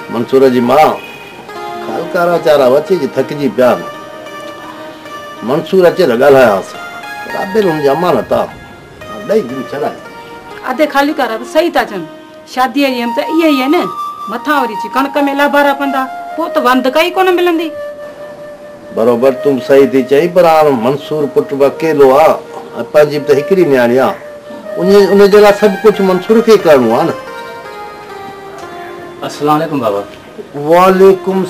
मंसूर जी मां खालकारा चारा अचे जी थकिजी पिया मंसूर अचे त ॻाल्हायांसि राबेल हुन जा अमानत आहे ॾेई दिलि छॾाए अधे खाली करा सही था चवनि शादीअ जी त इहा ई आहे न मथां वरी कणक में लाभारा पंदा पोइ त वंध काई कोन मिलंदी बरोबर तुम सही थी चई पर हाणे मंसूर पुट बि अकेलो आहे पंहिंजी त हिकिड़ी न्याणी आहे उनजे लाइ सभु कुझु मंसूर खे करिणो आहे न। अस्सलाम वालेकुम बाबा। वालेकुम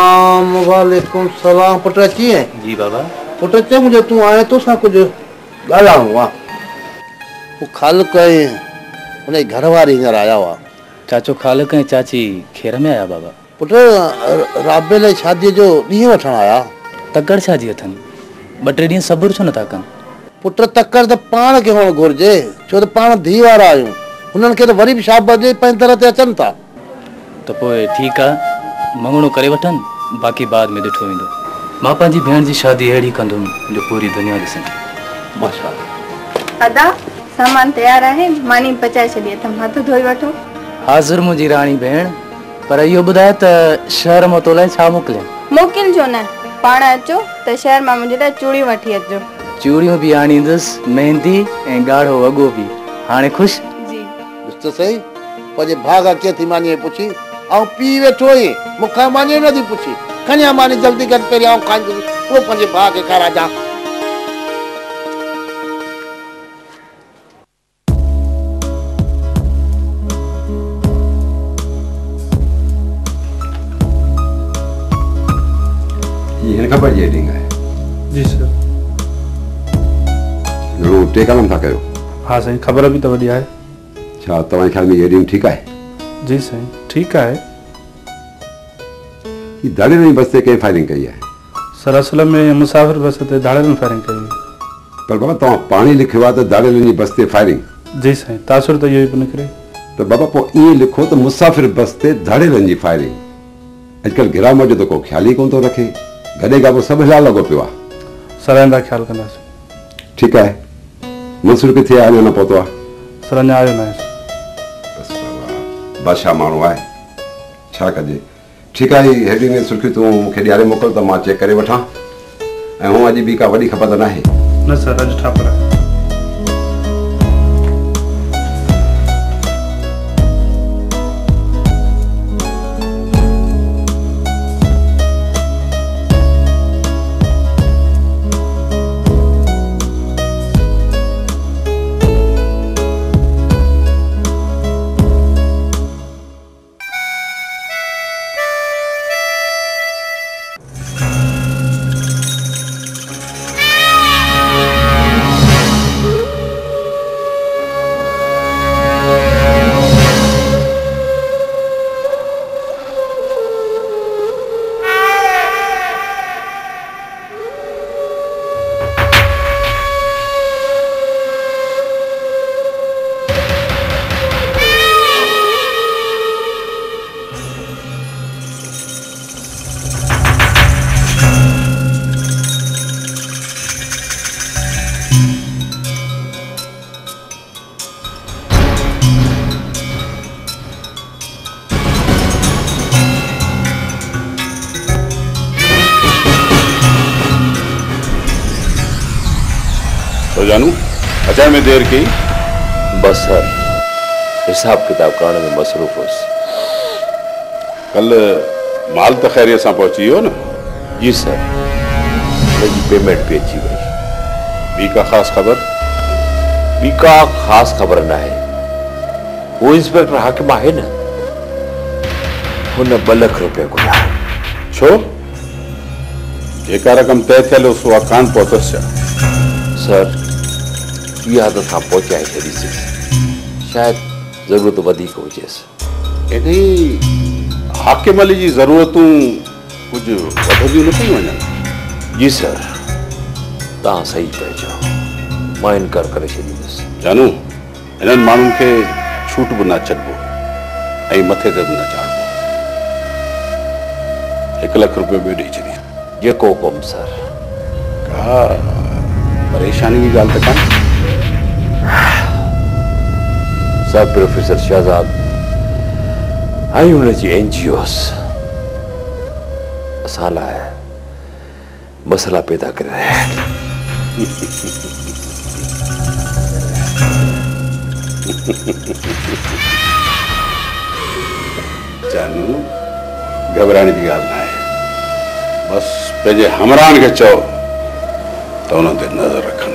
सलाम पुट अची है जी बाबा। पुट चए मुझे तू आए तो सा कुछ ॻाल्हाइणो आहे वो ख़ालिक उन घर वारी हींअर आया हुआ। चाचो ख़ालिक ऐं चाची खेर में आया बाबा। पुट राबेल शादीअ जो ॾींहुं वठण आया। तकड़ छाजी अथनि ॿ टे ॾींहं सब्र छो नथा कनि। पुट तकड़ त पाण खे हुअणु घुरिजे छो त पाण धी वारा आहियूं हुननि खे त वरी बि शाबाश ॾेई पंहिंजी तरह ते अचनि था। त पोइ ठीकु आहे मङणो करे वठनि बाक़ी बाद में ॾिठो वेंदो। मां पंहिंजी भेण जी शादी अहिड़ी कंदुमि जो पूरी दुनिया ॾिसंदी। माशाअल्लाह। अदा सामान तयार आहे मानी पचाए छॾी अथमि हथ धोई वठो। हाज़िर मुंहिंजी राणी भेण पर इहो ॿुधाए त शहर मां तो लाइ छा मोकिलियां। मोकिलिजो न पाण अचो त शहर मां मुंहिंजे लाइ चूड़ी वठी अचिजो। चूड़ियूं बि आणींदुसि मेहंदी ऐं ॻाढ़ो वॻो बि। हाणे ख़ुशि जी ॾिस त सही पंहिंजे भाउ खां कीअं थी मानीअ पुछी ऐं पी वेठो ई मूंखां मानीअ नथी पुछी खणी मानी जल्दी कर पहिरियों आउं खाईंदुसि पोइ पंहिंजे भाउ खे खाराजां। ये खबर ये ॾींहुं आहे। जी सर। घणो टे कलम था कयो। हाँ साईं ख़बर बि त वॾी आहे। छा तव्हांजे ख़्याल में ये ॾींहुं ठीकु आहे? जी साईं ठीकु आहे। ही दाड़ेरनि बस ते कंहिं फायरिंग कई आहे? सर असल में मुसाफ़िर बस ते दाड़ेरनि फायरिंग कई हुई। पर बाबा तव्हां पाणी लिखियो आहे त दाड़ेरनि जी बस ते फायरिंग। जी साईं तासुर त इहो ई पियो निकिरे। त बाबा पोइ ईअं लिखो त मुसाफ़िर बस ते दाड़ेरनि जी फायरिंग। अॼुकल्ह गिराम जो त को ख़्याल ई कोन थो रखे गॾे पोइ सभु हिला लॻो पियो आहे। सर आइंदा ख़्यालु कंदासीं। ठीकु आहे मंसूर किथे आहे अञा न पहुतो आहे? सर अञा आयो न आहे। बसि बाबा बादशाह माण्हू आहे छा कजे। ठीकु आहे हेॾी में सुर्खी तूं मूंखे ॾियारे मोकिल त मां चेक करे वठां ऐं हूअं अॼु ॿी का वॾी खपत न आहे। न सर अॼु ठापर आहे। तो जानू अचण में देर कई? बस सर हिसाब किताब करण में मसरूफ हुअसि। कल माल तो खैरियत सां पहुची वियो न? जी सर मुंहिंजी पेमेंट भी अची वई। ॿी का ख़ासि ख़बर? ॿी का ख़ासि ख़बर न आहे। वो इंस्पेक्टर हाकिम आहे न हुन 2 लख रुपया घुराया। छो जेका रक़म तय थियल हुअसि उहा कान पहुतसि छा? सर इहा त तव्हां पहुचाए छॾीसीं शायदि ज़रूरत वधीक हुजेसि। इन्ही हाकिम अली जी ज़रूरतूं कुझु वधंदियूं न पियूं वञनि? जी सर तव्हां सही पिया चओ मां इनकार करे छॾींदुसि। जानू इन्हनि माण्हुनि खे छूट बि न छॾिबो ऐं मथे ते बि न चाढ़बो। 1 लख रुपयो ॿियो ॾेई छॾियो। जेको हुकुम सर। का परेशानी की ॻाल्हि त कान? सर प्रोफेसर शहजाद ऐं हुनजी NGOs असां लाइ मसला पैदा करे रहिया आहिनि। जानू घबराइण जी ॻाल्हि न आहे, बसि पंहिंजे हमराहनि खे चओ त हुन ते नज़र रखनि।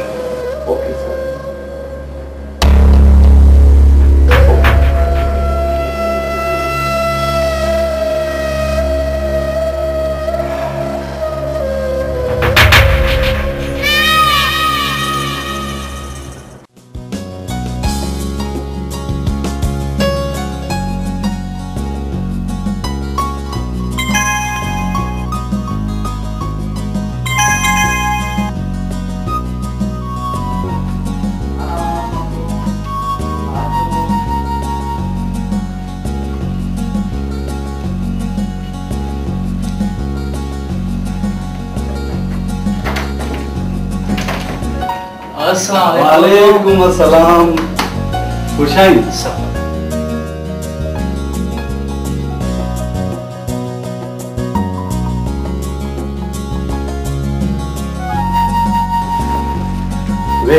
वालेकुम अस्सलाम। खुश आई? वे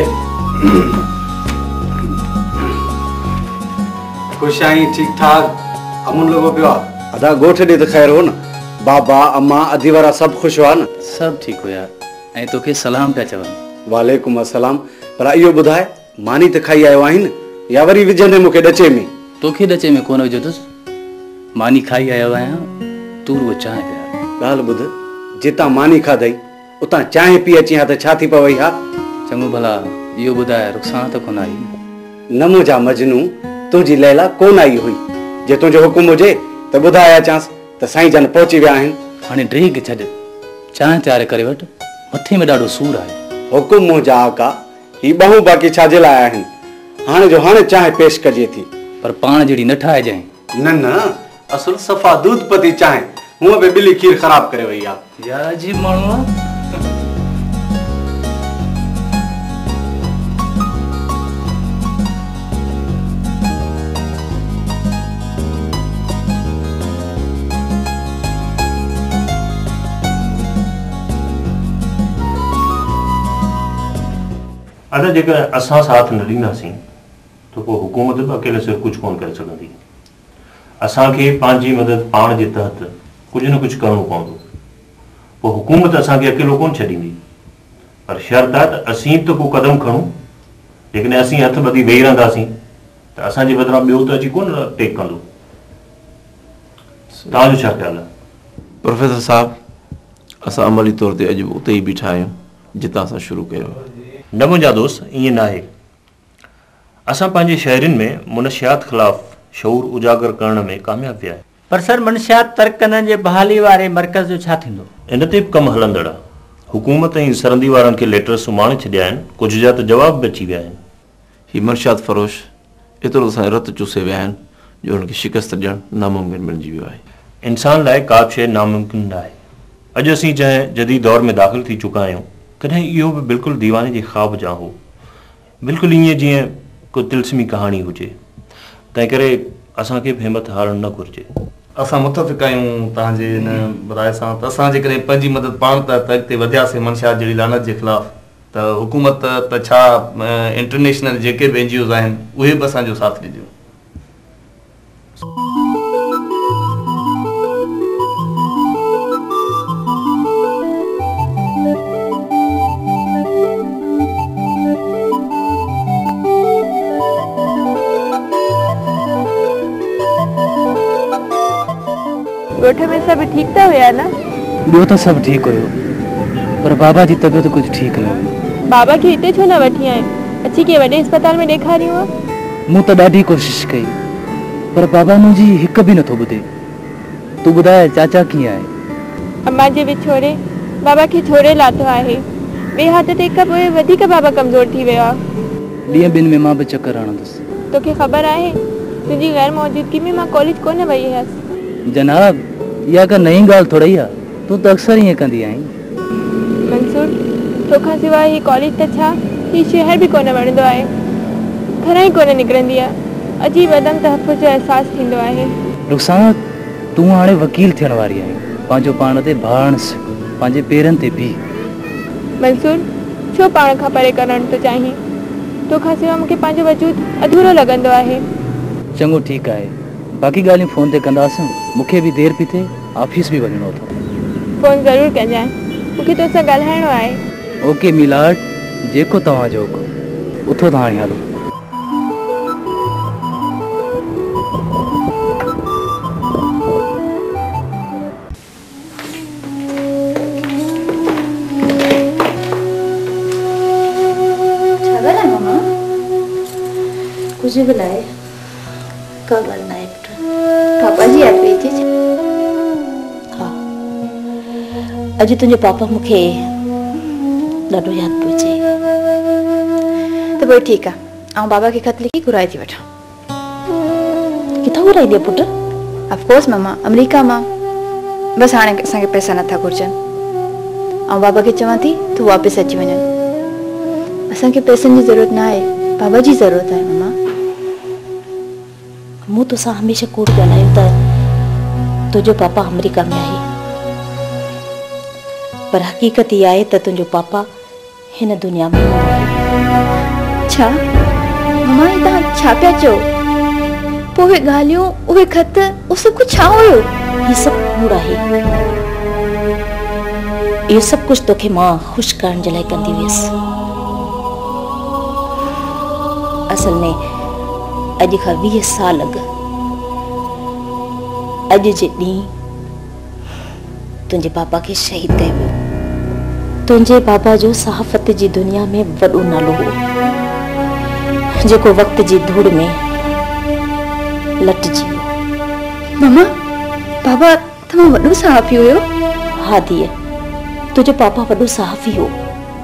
खुश आई? ठीक ठाक? अमुन लोगों पे अदा गोठ दे तो खैर हो न? बाबा अम्मा अदीवारा सब खुश हुआ न? सब ठीक हो यार। ऐं तोखे सलाम पिया चवनि। वालेकुम अस्सलाम। पर इहो ॿुधाए मानी त खाई आयो आहीं न या वरी विझंदे मूंखे ॾचे में? तोखे ॾचे में कोन विझोसि, मानी खाई आयो आहियां, तूं रुॻो चांहि पिया। ॻाल्हि ॿुध, जितां मानी खाधई उतां चांहि पी अची हा त छा थी पवई हा? चङो भला इहो ॿुधाए रुख़सार त कोन आई? न मुंहिंजा मजनू, तुंहिंजी लैला कोन आई हुई। जे तुंहिंजो हुकुम हुजे त ॿुधाए अचांसि त साईं जन पहुची विया आहिनि। हाणे ड्रीग छॾ, चांहि तयारु करे वठि, मथे में ॾाढो सूरु आहे। हुकुम मुंहिंजा आका, ही ॿहूं बाक़ी छाजे लाइ आहिनि? हाणे जो हाणे चांहि पेश कजे थी, पर पाण जहिड़ी न ठाहिजांइ। न न, असुल सफ़ा दूध पती चांहि, हूअं बि ॿिली खीर ख़राब करे वई आहे। या अजीब माण्हू आहे। अदा जेकर असां साथ न ॾींदासीं त पोइ हुकूमत बि अकेले सिर्फ़ु कुझु कोन करे सघंदी। असांखे पंहिंजी मदद पाण जे तहत कुझु न कुझु करिणो पवंदो। पोइ हुकूमत असांखे अकेलो कोन छॾींदी, पर शर्त आहे त असीं त को क़दम खणूं। जेकॾहिं असीं हथ ॿधी वेही रहंदासीं त असांजे बदिरां ॿियो त अची कोन टेक कंदो। तव्हांजो छा ख़्यालु आहे? प्रोफेसर साहब, असां अमली तौर ते अॼु उते ई बीठा आहियूं जितां असां शुरू कयो। न मुंहिंजा दोस्त, ईअं न आहे। असां पंहिंजे शहरनि में मुनशियात ख़िलाफ़ शऊर उजागर करण में कामयाब विया आहियूं। पर सर, मुनशियात तर्क करण जे बहाली वारे मर्कज़ जो छा थींदो? इन ते बि कमु हलंदड़ आहे। हुकूमत ऐं सरंदी वारनि खे लेटर सुम्हाणे छॾिया आहिनि, कुझु जा त जवाब बि अची विया आहिनि। ही मनशियात फरोश एतिरो असांजे रत चूसे विया आहिनि जो हुनखे शिकस्त ॾियणु नामुमकिन बणिजी वियो आहे। इंसान लाइ का बि शइ नामुमकिन न आहे। अॼु असीं जंहिं जदीद दौर में दाख़िल थी चुका आहियूं, कॾहिं इहो बि बिल्कुलु दीवाने जे ख़्वाब जा हो, बिल्कुलु ईअं जीअं को तिलस्मी कहाणी हुजे। तंहिं करे असांखे बि हिमत हारणु न घुरिजे। असां मुतफ़िक़ आहियूं तव्हांजे हिन राय सां त असां जेकॾहिं पंहिंजी मदद पाण त अॻिते वधियासीं मनशियात जहिड़ी लानत जे ख़िलाफ़, त हुकूमत त छा इंटरनेशनल जेके बि NGOs आहिनि उहे बि असांजो साथ ॾिजो। ॻोठ में सभु ठीक त हुया न? ॿियो त सभु ठीकु हुयो, पर बाबा जी तबियत कुझु ठीकु न हुई। बाबा खे हिते छो न वठी आए? अची के वॾे अस्पताल में ॾेखारियो आहे? मूं त ॾाढी कोशिशि कई, पर बाबा मुंहिंजी हिकु बि नथो ॿुधे। तूं ॿुधाए चाचा कीअं आहे? अम्मा जे विछोड़े बाबा खे छोड़े लाथो आहे। ॿिए हथ ते खां पोइ वधीक बाबा कमज़ोर थी वियो आहे। ॾींहं ॿिनि में मां बि चकर हणंदुसि। तोखे ख़बर आहे तुंहिंजी गैर मौजूदगी में मां कॉलेज कोन वई हुयसि। जनाब, इहा का नई ॻाल्हि थोड़ी आहे, तूं त अक्सर ईअं कंदी आहीं। मंसूर, तोखां सवाइ ही कॉलेज त छा, ही शहर बि कोन वणंदो आहे। घर ई कोन निकिरंदी आहे। अजीब अदम तहफ़ुज़ जो अहसासु थींदो आहे। रुखसाना तूं हाणे वकील थियण वारी आहीं, पंहिंजो पाण ते भाण सिख, पंहिंजे पेरनि ते बीह। मंसूर छो पाण खां परे करण थो चाहीं? तोखां सिवा मूंखे पंहिंजो वजूद अधूरो लॻंदो आहे। चङो ठीकु आहे, बाक़ी ॻाल्हियूं फोन ते कंदासीं। मूंखे बि देरि पई थिए, ऑफिस बि वञिणो अथव। फोन ज़रूरु कजांइ, मूंखे तोसां ॻाल्हाइणो आहे। ओके मिलाट, जेको तव्हांजो हुकुम, उथो त हाणे हलो। कुछ बुलाए का ॻाल्हि न आहे पुटु। पापा जी यादि पई थी? हा, अॼु तुंहिंजो पापा मूंखे ॾाढो यादि पियो अचे। त पोइ ठीकु आहे, ऐं बाबा खे ख़त लिखी घुराए थी वठां। किथां घुराईंदी पुटु? ऑफकोर्स मम्मा, अमेरिका मां। बसि हाणे असांखे पैसा नथा घुरिजनि, ऐं बाबा खे चवां थी तूं वापसि अची वञनि। असांखे पैसनि जी ज़रूरत न आहे, बाबा जी ज़रूरत आहे मम्मा। मूं तोसां हमेशह कूड़ ॻाल्हायो त तुंहिंजो पापा अमेरिका में आहे, पर हक़ीक़त इहा आहे त तुंहिंजो पापा हिन दुनिया में छा? मम्मा ही तव्हां छा पिया चओ? पोइ उहे ॻाल्हियूं, उहे ख़त, उहो सभु कुझु छा हुयो? ही सभु कूड़ आहे। इहो सभु कुझु तोखे मां ख़ुशि करण जे लाइ कंदी हुयसि। असल में अॼु खां 20 साल अॻु अॼु जे ॾींहुं तुंहिंजे पापा खे शहीद कयो वियो। तुंहिंजे बाबा जो सहाफ़त जी दुनिया में वॾो नालो हो, जेको वक़्त जी धूड़ में लटिजी वियो। मम्मा, बाबा तमामु वॾो सहाफ़ी हुयो? हा धीअ, तुंहिंजो पापा वॾो सहाफ़ी हो,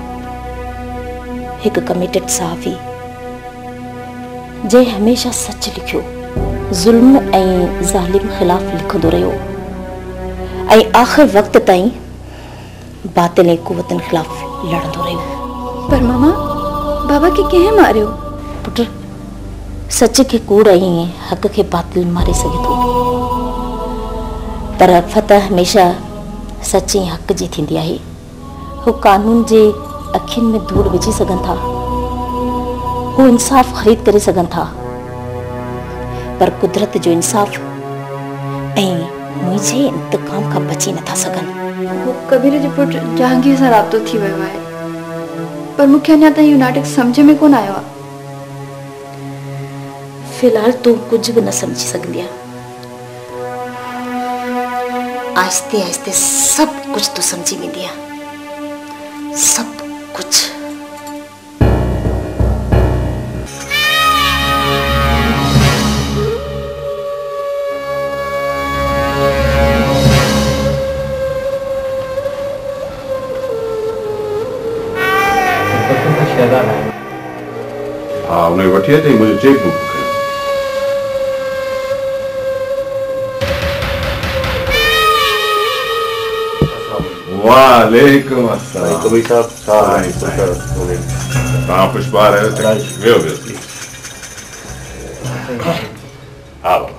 हिकु कमिटेड सहाफ़ी जंहिं हमेशह सच लिखियो, ज़ुल्म ऐं ज़ालिम ख़िलाफ़ लिखंदो रहियो ऐं आख़िर वक़्त ताईं बातिल ऐं कुवतनि ख़िलाफ़ लड़ंदो रहियो। पर मम्मा, बाबा खे कंहिं मारियो? पुट, सच खे कूड़ ऐं हक़ खे बातिल मारे सघे थो, पर फतह हमेशह सच ऐं हक़ जी थींदी आहे। हू कानून जे अखियुनि में धूड़ विझी सघनि था, हू इंसाफ़ ख़रीद करे सघनि था, पर कुदरत जो इंसाफ़ ऐं मुंहिंजे इंतकाम खां बची नथा सघनि। हू कबीर जो पुटु जहांगीर सां राब्तो थी वियो आहे, पर मूंखे अञा ताईं इहो नाटक सम्झ में कोन आयो आहे। फ़िलहाल तूं कुझु बि न सम्झी सघंदी आहे। आहिस्ते आहिस्ते सभु कुझु तूं सम्झी वेंदी आहे, सभु कुझु। हाँ, उन्हें वठी अचे, मुझे चेक बुक। वालेकुम अस्सलाम। कबीर साहब, तव्हां पुष्पा रहियो वियो वियो। हा बाबा,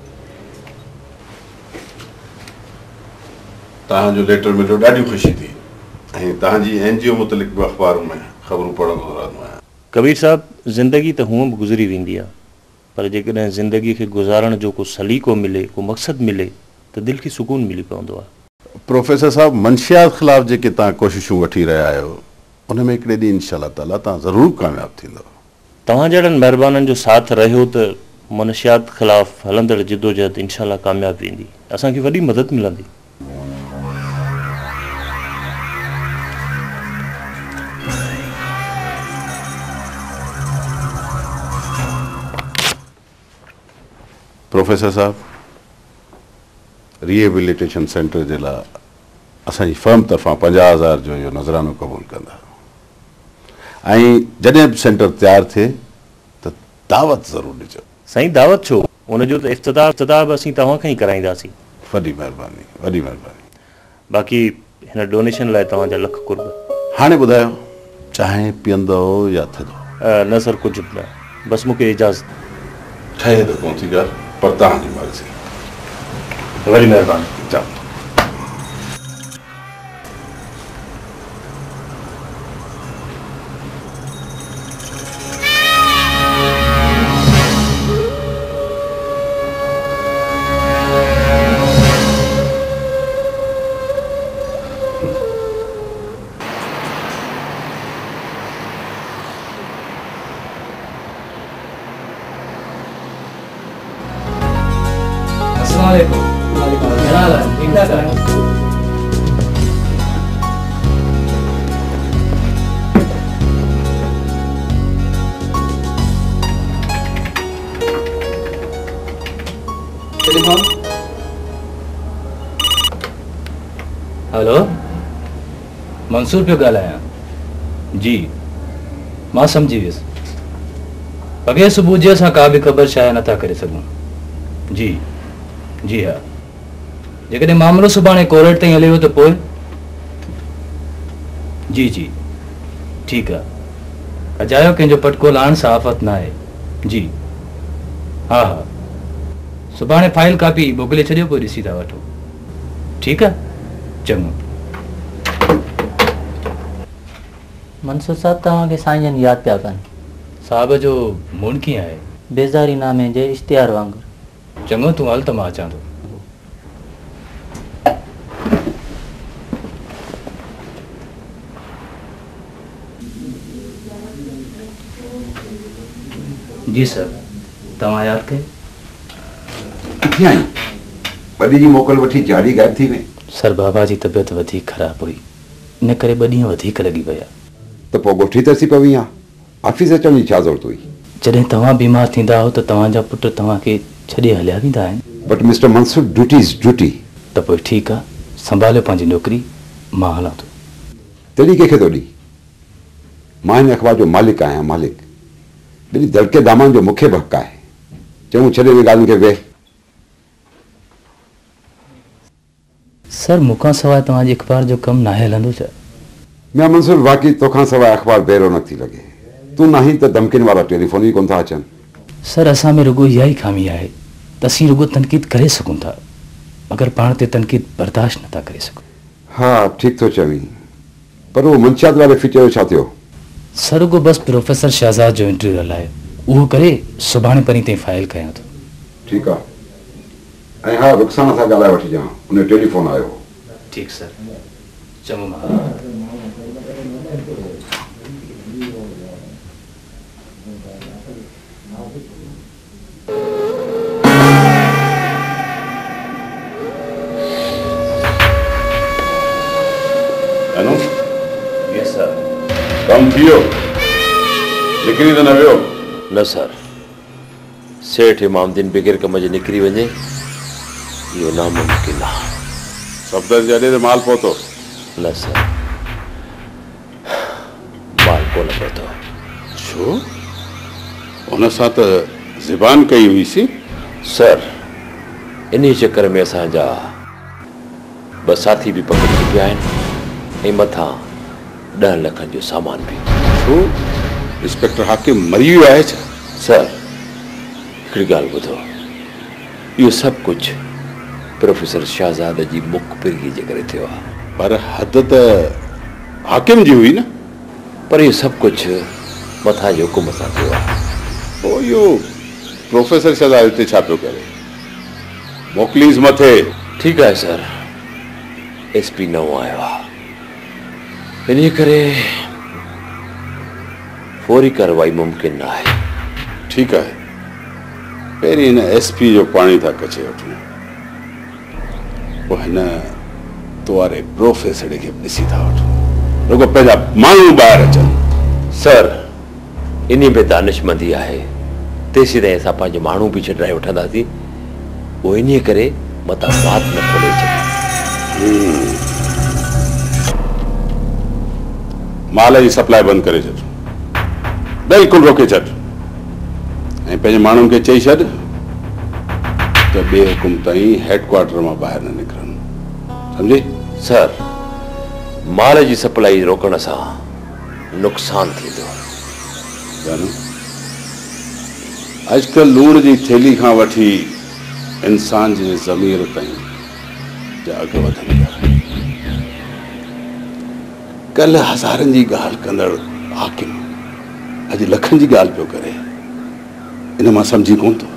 तव्हांजो लेटर मिलियो, ॾाढी ख़ुशी थी। ऐं तव्हांजी NGO मुतलिक़ बि अख़बार में ख़बरूं पढ़ंदो रहंदो आहियां। कबीर साहब, ज़िंदगी त हूअं बि गुज़री वेंदी आहे, पर जेकॾहिं ज़िंदगी खे गुज़ारण जो को सलीक़ो मिले, को मक़सदु मिले, त दिलि खे सुकून मिली पवंदो आहे। प्रोफेसर साहब, मंशियात ख़िलाफ़ जेके तव्हां कोशिशूं वठी रहिया आहियो, उन में हिकिड़े ॾींहुं इंशाअल्लाह ताला तव्हां ज़रूरु कामयाबु थींदव। तव्हां जहिड़नि महिरबाननि जो साथ रहियो त मनशियात ख़िलाफ़ हलंदड़ जिदोजहद इंशाअल्लाह कामयाबु वेंदी, असांखे वॾी मदद मिलंदी। प्रोफेसर साहब, रिहेबिलिटेशन सेंटर जे लाइ असांजी फर्म तरफ़ां 50,000 जो इहो नज़रानो क़बूल कंदा। ऐं जॾहिं बि सेंटर तयारु थिए त दावत ज़रूरु ॾिजो। साईं, दावत छो, उनजो त इफ़्तिताह बि असीं तव्हां खां ई कराईंदासीं। वॾी महिरबानी, वॾी महिरबानी। बाक़ी हिन डोनेशन लाइ तव्हांजा लख कुर्ब। हाणे ॿुधायो, चांहि पीअंदव या थधो? न सर, कुझु बि न, बसि मूंखे इजाज़त। ठहे त कोन थी ॻाल्हि, पर तव्हांजी मर्ज़ी। वरी महिरबानी। चल हेलो मंसूर पियो ॻाल्हायां। जी मां सम्झी वियुसि। अॻे सुबुह जे असां का बि ख़बर शाया नथा करे सघूं। जी जी हा, जेकॾहिं मामिलो सुभाणे कोर्ट ताईं हले त पोइ जी जी ठीकु आहे। अजायो कंहिंजो पटको लाइण सहाफ़त न आहे। जी हा हा, सुभाणे फाइल कापी मोकिले छॾियो, पोइ ॾिसी था वठो। ठीकु आहे, चङो। मंसूर साहब तव्हांखे साईं जन यादि पिया कनि। साहब जो मूड कीअं आहे? बेज़ारी नामे जे इश्तिहार वांगुरु। चङो, तूं हल त मां अचां थो। जी सर, तव्हां यादि कयो? किथे आई? बड़ी जी मोकल वठी जारी गायब थी वई। सर बाबा जी तबियत वधीक ख़राब हुई, इन करे 2 ॾींहं वधीक लॻी विया। त पोइ ॻोठी तरसी पवी आहे, ऑफिस अचण जी छा ज़रूरत हुई? जॾहिं तव्हां बीमार थींदा हो त तव्हांजा पुट तव्हांखे छॾे हलिया वेंदा आहिनि। But mister Mansoor, duty is duty. त पोइ ठीकु आहे, संभालियो पंहिंजी नौकिरी, मां हलां थो। तॾहिं कंहिंखे थो ॾी? मां हिन अख़बार जो मालिक आहियां, मालिक। ॿिनी दड़के दामान जो मूंखे बि हक़ आहे। चऊं छॾे वे ॻाल्हियुनि खे वेह। सर मूंखां सवाइ तव्हांजे अख़बार जो कमु नाहे हलंदो छा? मियां मंसूर, वाक़ई तोखां सवाइ अख़बार बेरो नथी लॻे। तूं नाहीं त धमकियुनि वारा टेलीफोन ई कोन था अचनि। सर असां में रुगो इहा ई खामी आहे त असीं रुगो तनक़ीद करे सघूं था, मगर पाण ते तनक़ीद बर्दाश्त नथा करे सघूं। हा ठीक थो चवीं, पर उहो मंशियात वारे फीचर छा थियो? सर रुगो बस प्रोफेसर शहजाद जो इंटरव्यू हलायो, उहो करे सुभाणे परीं ताईं फाइल कयां थो। ठीकु आहे। ऐं हा, रुखसाना सां ॻाल्हाए वठिजांइ, उन टेलीफोन आयो। ठीकु सर, चङो मां कम थियो? निकिरी त न वियो? न सर, सेठ इमामदीन बग़ैर कम जे निकिरी वञे इहो नामुमकिन आहे। सफ़दर जॾहिं त माल पहुतो? न सर, माल कोन पहुतो। छो? हुन सां त ज़बान कई हुईसीं। सर इन चक्कर में असांजा 2 साथी बि पकड़िजी पिया आहिनि ऐं मथां 10 लखनि जो सामान बि। छो? इंस्पेक्टर हाकिम मरी वियो आहे छा? सर हिकिड़ी ॻाल्हि ॿुधो, इहो सभु कुझु प्रोफेसर शहजाद जी मुखबिरी जे करे थियो आहे। पर हद त हाकिम जी हुई न? पर इहो सभु कुझु मथां जे हुकुम सां थियो आहे। पोइ इहो प्रोफेसर शहजाद हिते छा पियो करे? मोकिलीस मथे। ठीकु आहे सर, एसपी नओं आयो आहे, इन करे फौरी कार्रवाई मुमकिन न आहे। ठीकु आहे, पहिरीं हिन एसपी जो पाणी था कचे वठूं, पोइ हिन तोवारे प्रोफेसर खे ॾिसी था वठूं, रुगो पंहिंजा माण्हू ॿाहिरि अचनि। सर इन में दानिशमंदी आहे, तेसीं ताईं असां पंहिंजे माण्हू बि छॾाए वठंदासीं, उहो इन करे मथां बात न खोले छॾे। माल जी सप्लाई बंदि करे छॾ, बिल्कुलु रोके छॾ, ऐं पंहिंजे माण्हुनि खे चई छॾ त ॿिए हुकुम ताईं हेडक्वार्टर मां ॿाहिरि न निकिरनि, सम्झे? सर माल जी सप्लाई रोकण सां नुक़सान थींदो। अॼुकल्ह लूण जी थैली खां वठी इंसान जे ज़मीर ताईं जा अघ वधनि पिया। कल्ह हज़ारनि जी ॻाल्हि कंदड़ हाकिम अॼु लखनि जी ॻाल्हि पियो करे। इन मां सम्झी कोन थो।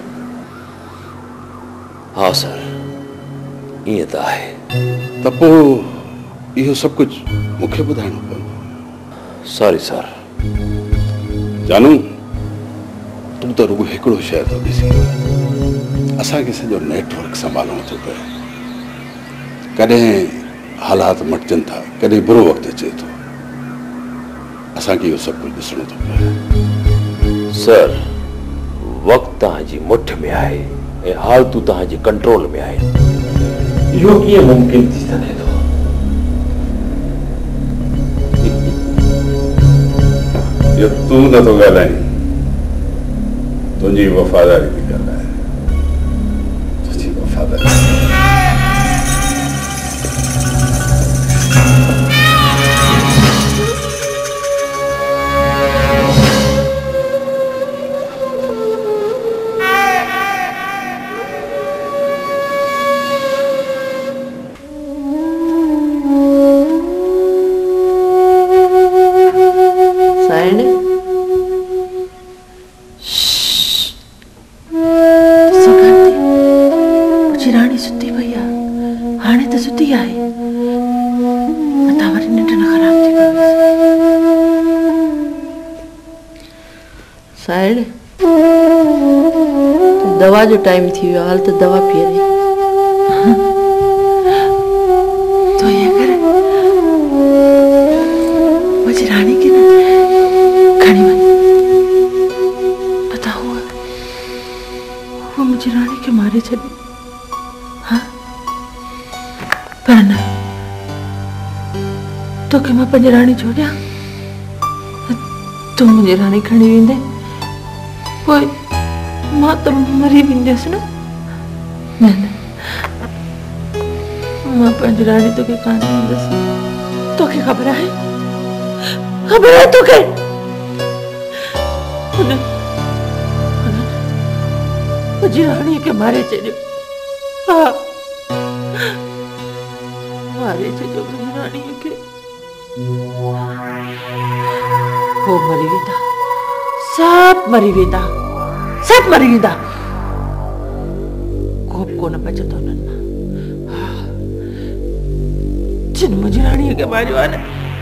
हाँ सर, ईअं त आहे। त पोइ इहो सभु कुझु मूंखे ॿुधाइणो पवंदो। Sorry sir. जानू, तूं त रुॻो हिकिड़ो शहर थो ॾिसी, असांखे सॼो नेटवर्क संभालणो थो पए। कॾहिं हालात मटिजनि था, कॾहिं बुरो वक़्तु अचे थो, असांखे इहो सभु कुझु ॾिसणो थो पए। सर, वक़्तु तव्हांजी मुठ में आहे ऐं हालतूं तव्हांजे कंट्रोल में आहिनि। इहो कीअं मुमकिन थी सघे थो? इहो तूं नथो ॻाल्हाईं, तुंहिंजी वफ़ादारी थी ॻाल्हाए। तुंहिंजी वफ़ादारी। साइड दवा जो टाइम थी वियो हाल, तो दवा पी रही। तो ये कर मुझे रानी की ना खड़ी बन बताओ, वो मुझे रानी के मारे चली। हाँ पर न तो कि मैं पंहिंजी रानी छोड़िया, तू मुझे रानी खणी वेंदे पोइ मां त मरी वेंदसि न। न मां पंहिंजी रानी तोखे कान ॾींदसि। तोखे ख़बर आहे तोखे मुंहिंजी राणीअ खे मारे छॾियो। हा मारे छॾियो मुंहिंजी राणीअ खे। हो मरी वेंदा, सब मरी वेंदा, सब मरी वेंदा। को बि कोन बचंदो उन्हनि मां। जिन मुंहिंजी राणीअ खे मारियो आहे न,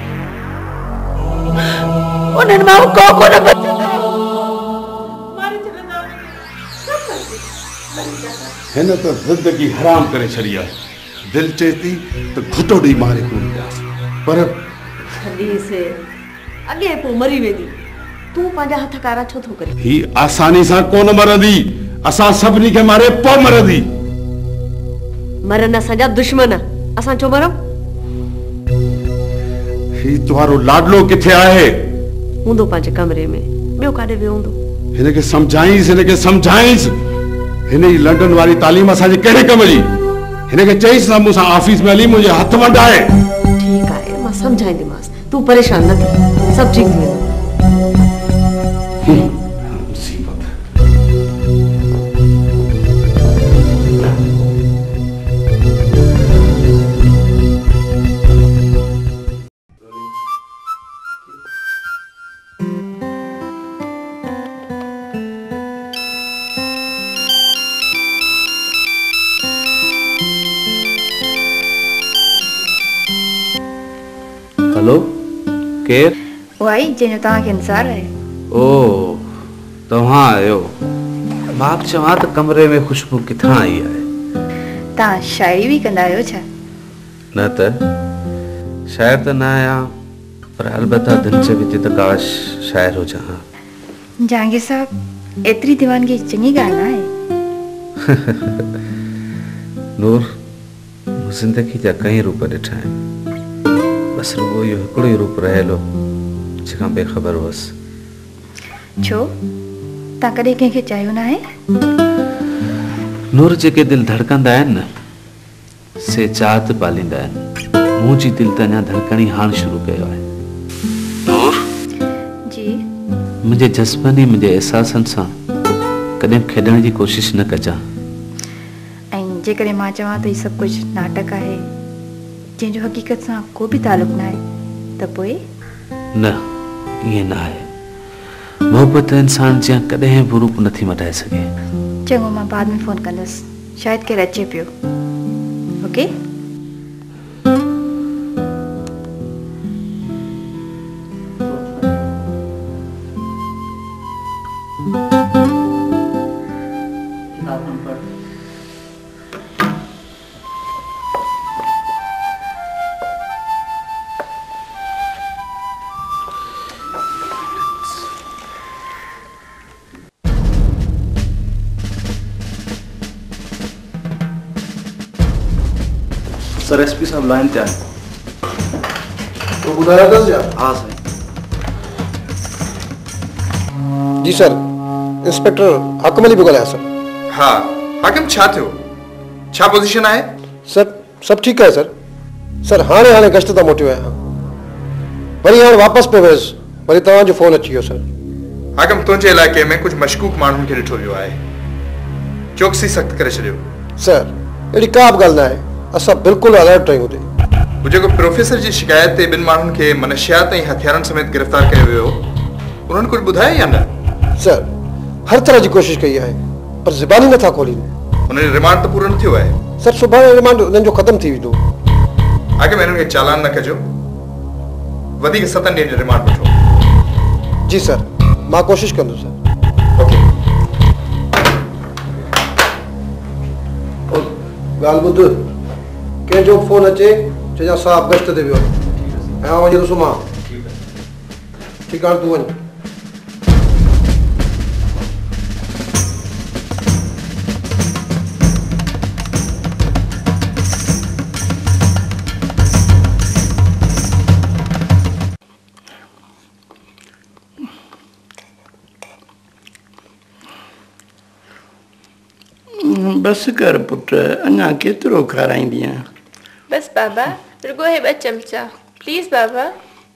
उन्हनि मां को कोन बचंदो। मारे छॾंदा सब मरी वेंदा। हिन त ज़िंदगी हराम करे छॾी आहे। दिलि चए थी त घुटो ॾेई मारे कोन ॾियां, पर से अॻे पोइ मरी वेंदी। तू पंहिंजा हथ कारा छो थो करे? ही आसानी सां कोन मरंदी, असां सभिनी खे मारे पोइ मरंदी। मरन असांजा दुश्मन, असां छो मरऊं? ही तुम्हारो लाडलो किथे आहे? हूंदो पंहिंजे कमरे में, ॿियो काॾे वियो हूंदो। हिनखे सम्झाईंसि। हिन जी लंडन वारी तालीम असांजे कहिड़े कम जी? हिनखे चईसि न मूंसां ऑफिस में हली, मुंहिंजे हथ वंडाए। ठीकु आहे, मां सम्झाईंदीमांसि, तूं परेशान न थी, सभु ठीक थी वेंदो। हेलो, केर? वो आई जंहिंजो तव्हांखे इंतज़ारु आहे। ओ तव्हां आहियो। मां चवां त कमरे में खुशबू किथां आई आहे? तव्हां शायरी बि कंदा आहियो छा? न त शायर त न आहियां, पर अलबत्ता दिलि चवे थी त काश शायर हुजां। जहांगीर साहब, एतिरी दीवानगी चङी ॻाल्हि न आहे। नूर, मूं ज़िंदगी जा कई रूप ॾिठा आहिनि, बसि रुॻो इहो हिकिड़ो ई रूप रहियलु जंहिंखां बेख़बर हुअसि। छो तव्हां कॾहिं कंहिंखे चाहियो न आहे? नूर, जेके दिलि धड़कंदा आहिनि न, से चाहत पालींदा आहिनि। मुंहिंजी दिलि त अञा धड़कणी हाणे शुरू कयो आहे। नूर जी, मुंहिंजे जज़्बनि ऐं मुंहिंजे एहसासनि सां कॾहिं खेॾण जी कोशिशि न कजां। ऐं जेकॾहिं मां चवां त हीउ सभु कुझु नाटक आहे जंहिंजो हक़ीक़त सां को बि तालुक न आहे त पोइ न ईअं न आहे। मोहबत इंसान जा कॾहिं बि रूप नथी मटाए सघे। चङो, मां बाद में फ़ोन कंदसि, शायदि केरु अचे पियो। ओके। सर एसपी साहब लाइन ते आए तो ॿुधायो अथसि छा? हाँ साईं। जी सर, इंस्पेक्टर हाकिम अली पियो ॻाल्हायां सर। हाँ हाकिम, छा थियो? छा पोजीशन आहे? सर सभु ठीकु आहे सर। सर हाणे गश्त तां मोटियो आहियां, वरी हाणे वापसि पियो वियुसि, वरी तव्हांजो फ़ोन अची वियो सर। हाकिम, तुंहिंजे इलाइक़े में कुझु मशकूक माण्हुनि खे ॾिठो वियो आहे, चौकसी सख़्त करे छॾियो। सर अहिड़ी का बि ॻाल्हि न आहे, असां बिल्कुलु अलर्ट आहियूं हुते। जेको प्रोफेसर जी शिकायत ते ॿिनि माण्हुनि खे मनशियात ऐं हथियारनि समेत गिरफ़्तार कयो वियो, उन्हनि कुझु ॿुधायो या न? सर हर तरह जी कोशिशि कई आहे, पर ज़बानी नथा खोलीनि। उन्हनि रिमांड त पूरो न थियो आहे। सर सुभाणे रिमांड उन्हनि जो ख़तमु थी वेंदो। हाकिम, हिननि खे चालान न कजो, वधीक 7 ॾींहनि जो रिमांड वठो। जी सर, मां कोशिशि कंदुसि सर। ओके। ॻाल्हि ॿुध, कंहिंजो फ़ोन अचे चइजां साहब गश्त ते वियो ऐं आउं वञी ॾिसूं मां। ठीकु आहे, तूं वञ। बस कर पुट, अञा केतिरो खाराईंदीअ? बस बाबा, रुगो है 2 चमचा, प्लीज बाबा।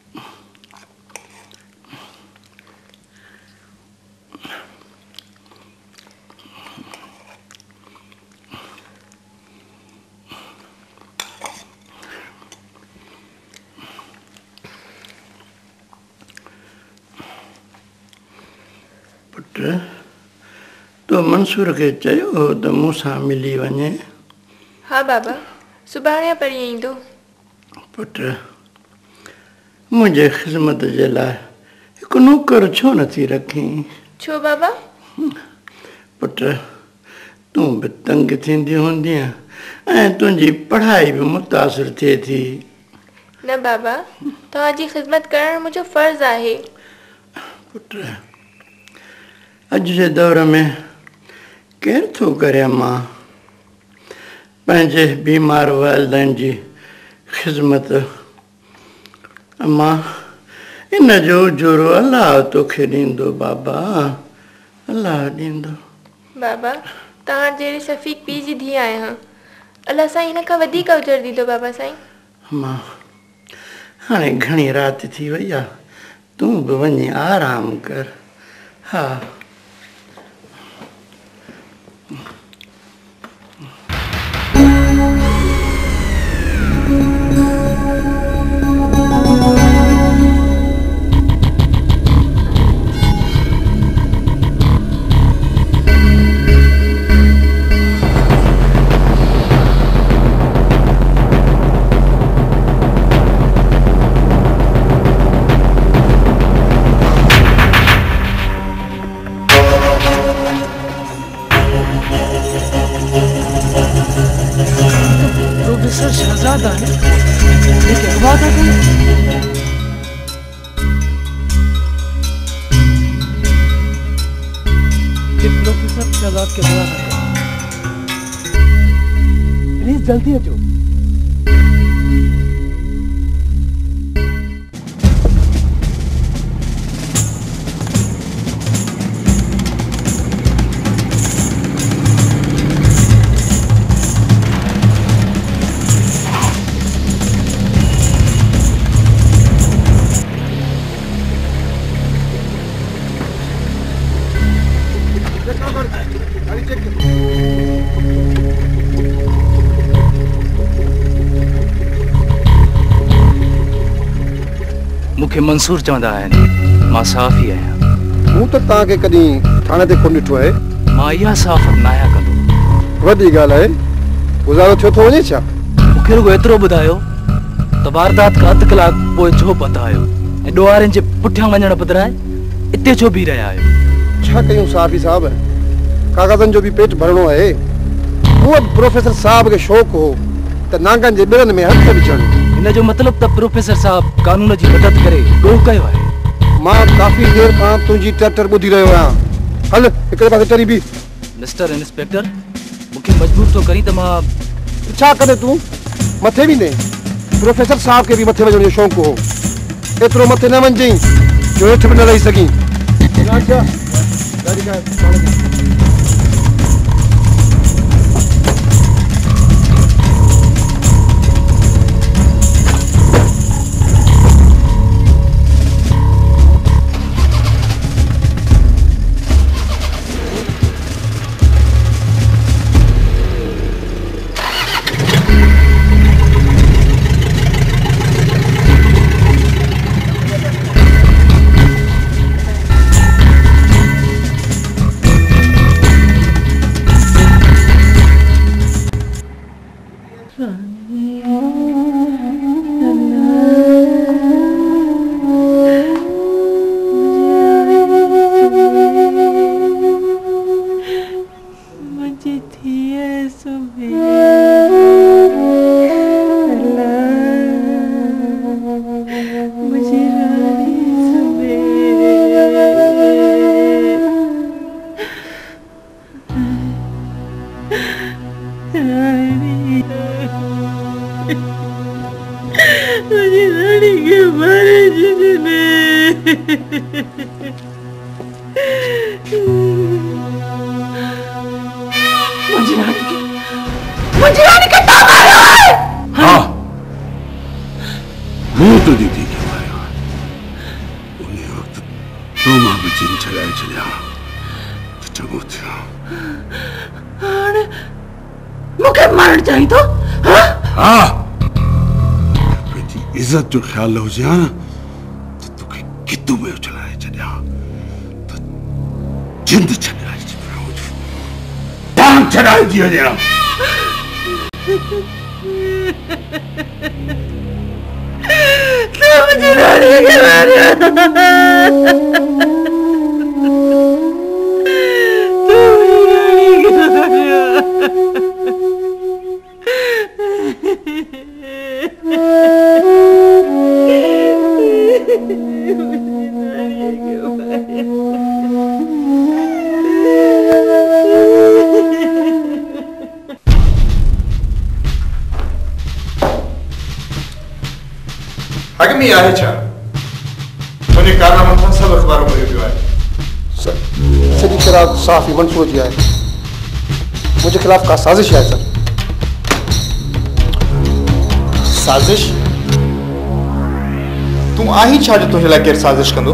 पुट तो मंसूर के चयो त मूंसां मिली वञे। हाँ बाबा, सुभाणे परीं ईंदो। पुट मुंहिंजे ख़िदमत जे लाइ हिकु नौकर छो नथी रखीं? छो बाबा? पुट तूं बि तंग थींदी हूंदीअ ऐं तुंहिंजी पढ़ाई बि मुतासिर थिए थी। न बाबा, तव्हांजी ख़िदमत करणु मुंहिंजो फ़र्ज़ु आहे। पुट अॼु जे दौर में केरु थो करे मां पंहिंजे बीमार वालिदैन जी ख़िदमत? अम्मा इन जो उजूरो अलाह तोखे ॾींदो बाबा, अलाह ॾींदो। बाबा तव्हां जहिड़े शफ़ीक पीउ जी धीउ आहियां, अलाह साईं हिन खां वधीक उजर ॾींदो बाबा साईं। अम्मा हाणे घणी राति थी वई आहे, तूं बि वञी आराम कर। हा शहजादा है, एक अखबार था कहीं? प्रोफेसर शहजाद के बुरा था, प्लीज जल्दी आ जाओ। मूंखे मंसूर चवंदा आहिनि मां साफ़ ई आहियां मूं त तव्हांखे कॾहिं थाणे ते कोन ॾिठो आहे मां इहा साफ़ न आहियां कंदो वॾी ॻाल्हि आहे गुज़ारो थियो थो वञे छा मूंखे रुगो एतिरो ॿुधायो त वारदात खां अधु कलाक पोइ छो पता आहियो ऐं ॾोहारनि जे पुठियां वञण बदिरां हिते छो बीह रहिया आहियो छा कयूं साहबी साहब कागज़नि जो बि पेट भरणो आहे उहो प्रोफेसर साहब खे शौक़ु हो त नांगनि जे ॿिड़नि में हथ विझण हिन जो मतिलबु त प्रोफेसर साहब कानून जी मदद करे ॻोल्ह कयो आहे मां काफ़ी देर खां तुंहिंजी टटर ॿुधी रहियो आहियां हल हिकिड़े पासे टरी बि मिस्टर इंस्पेक्टर मूंखे मजबूर थो करी त मां छा करे तूं मथे वेंदे प्रोफेसर साहब खे बि मथे वञण जो शौक़ु हो एतिरो मथे न वञजांइ जो हेठि बि न रही सघीं इज्जत जो ख्याल हो जाए ना तो तुखे कितु में चलाए छड़िया तो जिंद छड़ाई टांग छड़ाई दियो जरा तो मुझे रानी के मारे हाकिम ये आहे छा तुझे कारनामा था सब अखबारों में भी आए सॼी तरह साफ़ ही मंसूर जी आहे मुझे खिलाफ का साजिश है सर साजिश तू आही छा जो तुझे लाइ केरु साजिश कंदो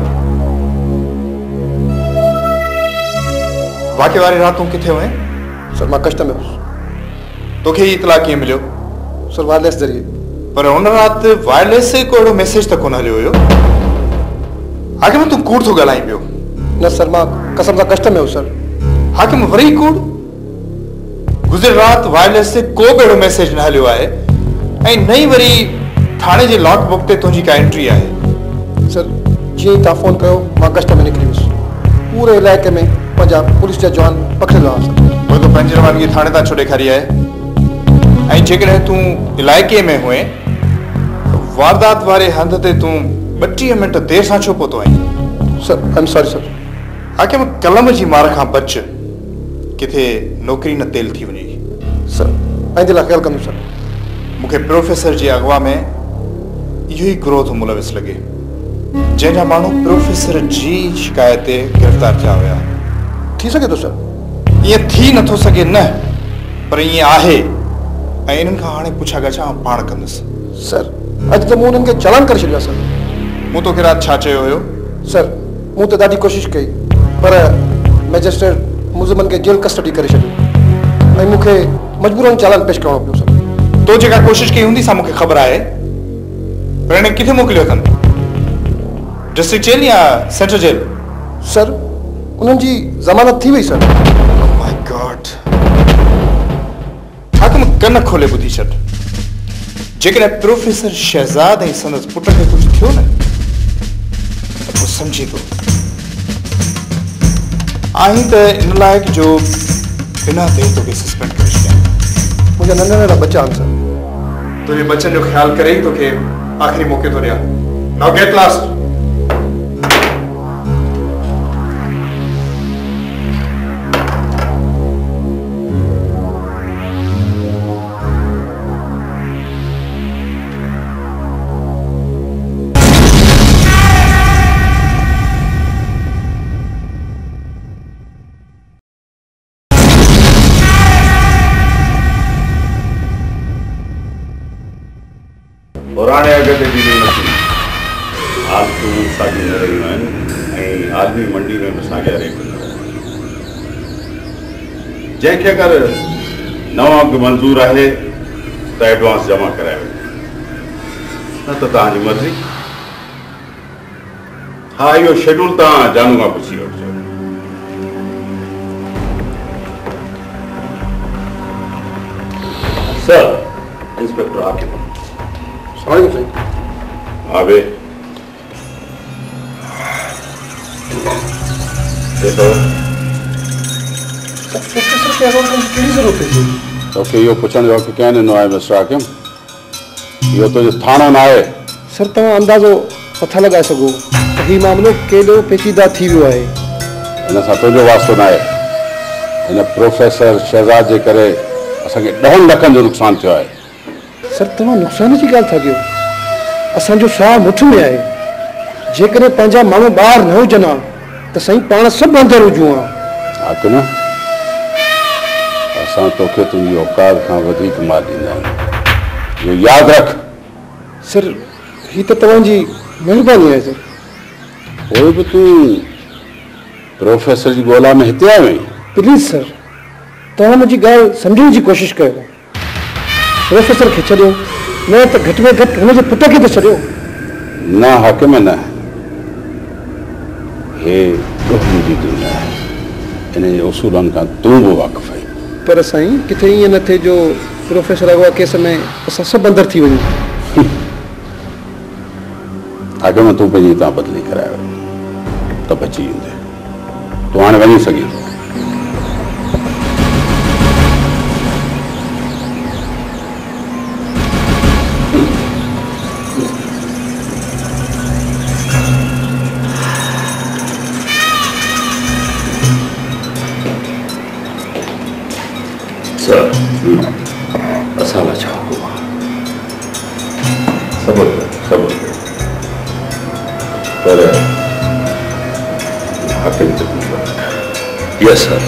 वाक़े वारी रात तू किथे हुए सर मां कष्ट में हुउसि तोखे ही इतला कीअं मिलियो सर वायरलेस ज़रिए पर उन रात वायरलेस से कोई मैसेज तक कोन हलियो हुयो हाकिम तू कूड़ थो ॻाल्हाई पियो न सर मां कसम सां कष्ट में हुउसि सर हाकिम वरी कूड़ गुज़िर रात वायरलेस से को बि अहिड़ो मैसेज न हलियो आहे ऐं नई वरी थाणे जे लॉक बुक ते तुंहिंजी का एंट्री आहे सर जीअं ई तव्हां फोन कयो मां कष्ट में निकिरी वियुसि पूरे इलाइक़े में पंहिंजा पुलिस जा जवान पकड़ियल हुआ सर पोइ तो पंहिंजी रवानगी थाणे तां छो ॾेखारी आहे ऐं जेकॾहिं तूं इलाइक़े में हुए वारदात वारे हंध ते तूं 32 मिंट देर सां छो पहुतो आहीं sir I am sorry sir हाकिम कलम जी मार खां बच किथे नौकरी न तेल थी वञे सर आइंदे लाइ ख़्यालु कंदुसि सर मूंखे प्रोफेसर जी अगवा में इहो ई ग्रोथ मुलविस लॻे जंहिंजा माण्हू प्रोफेसर जी शिकायत ते गिरफ़्तार थिया हुया थी सघे थो सर ईअं थी नथो सघे न पर ईअं आहे ऐं इन्हनि खां हाणे पुछा गछा पाण कंदुसि सर अॼु त मूं उन्हनि खे चालान करे छॾियो सर मूं तोखे राति छा चयो हुयो सर मूं त ॾाढी कोशिशि कई पर मैजिस्ट्रेट मुलज़िमनि खे जेल कस्टडी करे छॾियो ऐं मूंखे मजबूरन चालान पेश करणो पियो सर तो जेका कोशिशि कई हूंदी सा मूंखे ख़बर आहे पर हिन किथे मोकिलियो अथनि डिस्ट्रिक्ट जेल या सेंट्रल जेल? सर उन्हनि जी ज़मानत थी वई सर। My God. हाकिम कन खोले ॿुधी छॾ। जेकॾहिं प्रोफेसर शहज़ाद ऐं संदसि पुट खे कुझु थियो न त पोइ सम्झी थो आहीं त इन लाइक़ जो बिना देर तोखे सस्पेंड करे छॾियां। मुंहिंजा नंढा नंढा बच्चा आहिनि सर। तुंहिंजे बच्चनि जो ख़्यालु करे ई तोखे आख़िरी मौक़े थो ॾियां। Now get last. पुराने अगते जी नथी आलतू साॻी न रहियूं आहिनि ऐं आदमी मंडी में बि साॻिया रेट जंहिंखे अगरि नओं अघु मंज़ूर आहे त एडवांस जमा कराए वठो न त तव्हांजी मर्ज़ी। हा इहो शेड्यूल तव्हां जानू खां पुछी वठिजो। Sir inspector Aqib. आवे देखो प्रोफेसर के अगरि कहिड़ी ज़रूरत है? तोखे इहो पुछण जो हक़ कंहिं ॾिनो आहे मिस्टर हाकिम? इहो तुंहिंजो थाणो न आहे। सर तव्हां अंदाज़ो नथा लॻाए सघो त हीउ मामिलो केॾो पेचीदा थी वियो आहे। हिन सां तुंहिंजो वास्तो न आहे। हिन प्रोफेसर शहज़ाद जे करे असांखे 10 लखनि जो नुक़सानु थियो आहे। सर तव्हां नुक़सान जी ॻाल्हि था कयो। असांजो साह मुठ में आहे। जेकॾहिं पंहिंजा माण्हू ॿाहिरि न हुजनि हा त साईं पाण सभु अंदरि हुजूं हा। हाकिम असां तोखे तुंहिंजी औकात खां वधीक माल ॾींदा आहियूं। इहो यादि रख। सर हीअ त तव्हांजी महिरबानी आहे सर। पोइ बि तूं प्रोफेसर जी ॻोल्हा में हिते आयो आहीं? प्लीज़ सर तव्हां मुंहिंजी ॻाल्हि सम्झण जी कोशिशि कयो। प्रोफेसर खे छॾियो न त घटि में घटि हुनजे पुट खे त छॾियो। न हाकिम न, हे ॾोहनि जी दुनिया आहे। इन जे उसूलनि खां तूं बि वाक़ुफ़ु आहीं। पर साईं किथे ईअं न थिए जो प्रोफेसर अगवा केस में असां सभु अंदरि थी वञूं। हाकिम तूं पंहिंजी हितां बदिली कराए त बची ईंदे। तूं हाणे वञी सघीं थो। सर असां लाइ छा हुकुम आहे? सबर पर हाकिम यस सर।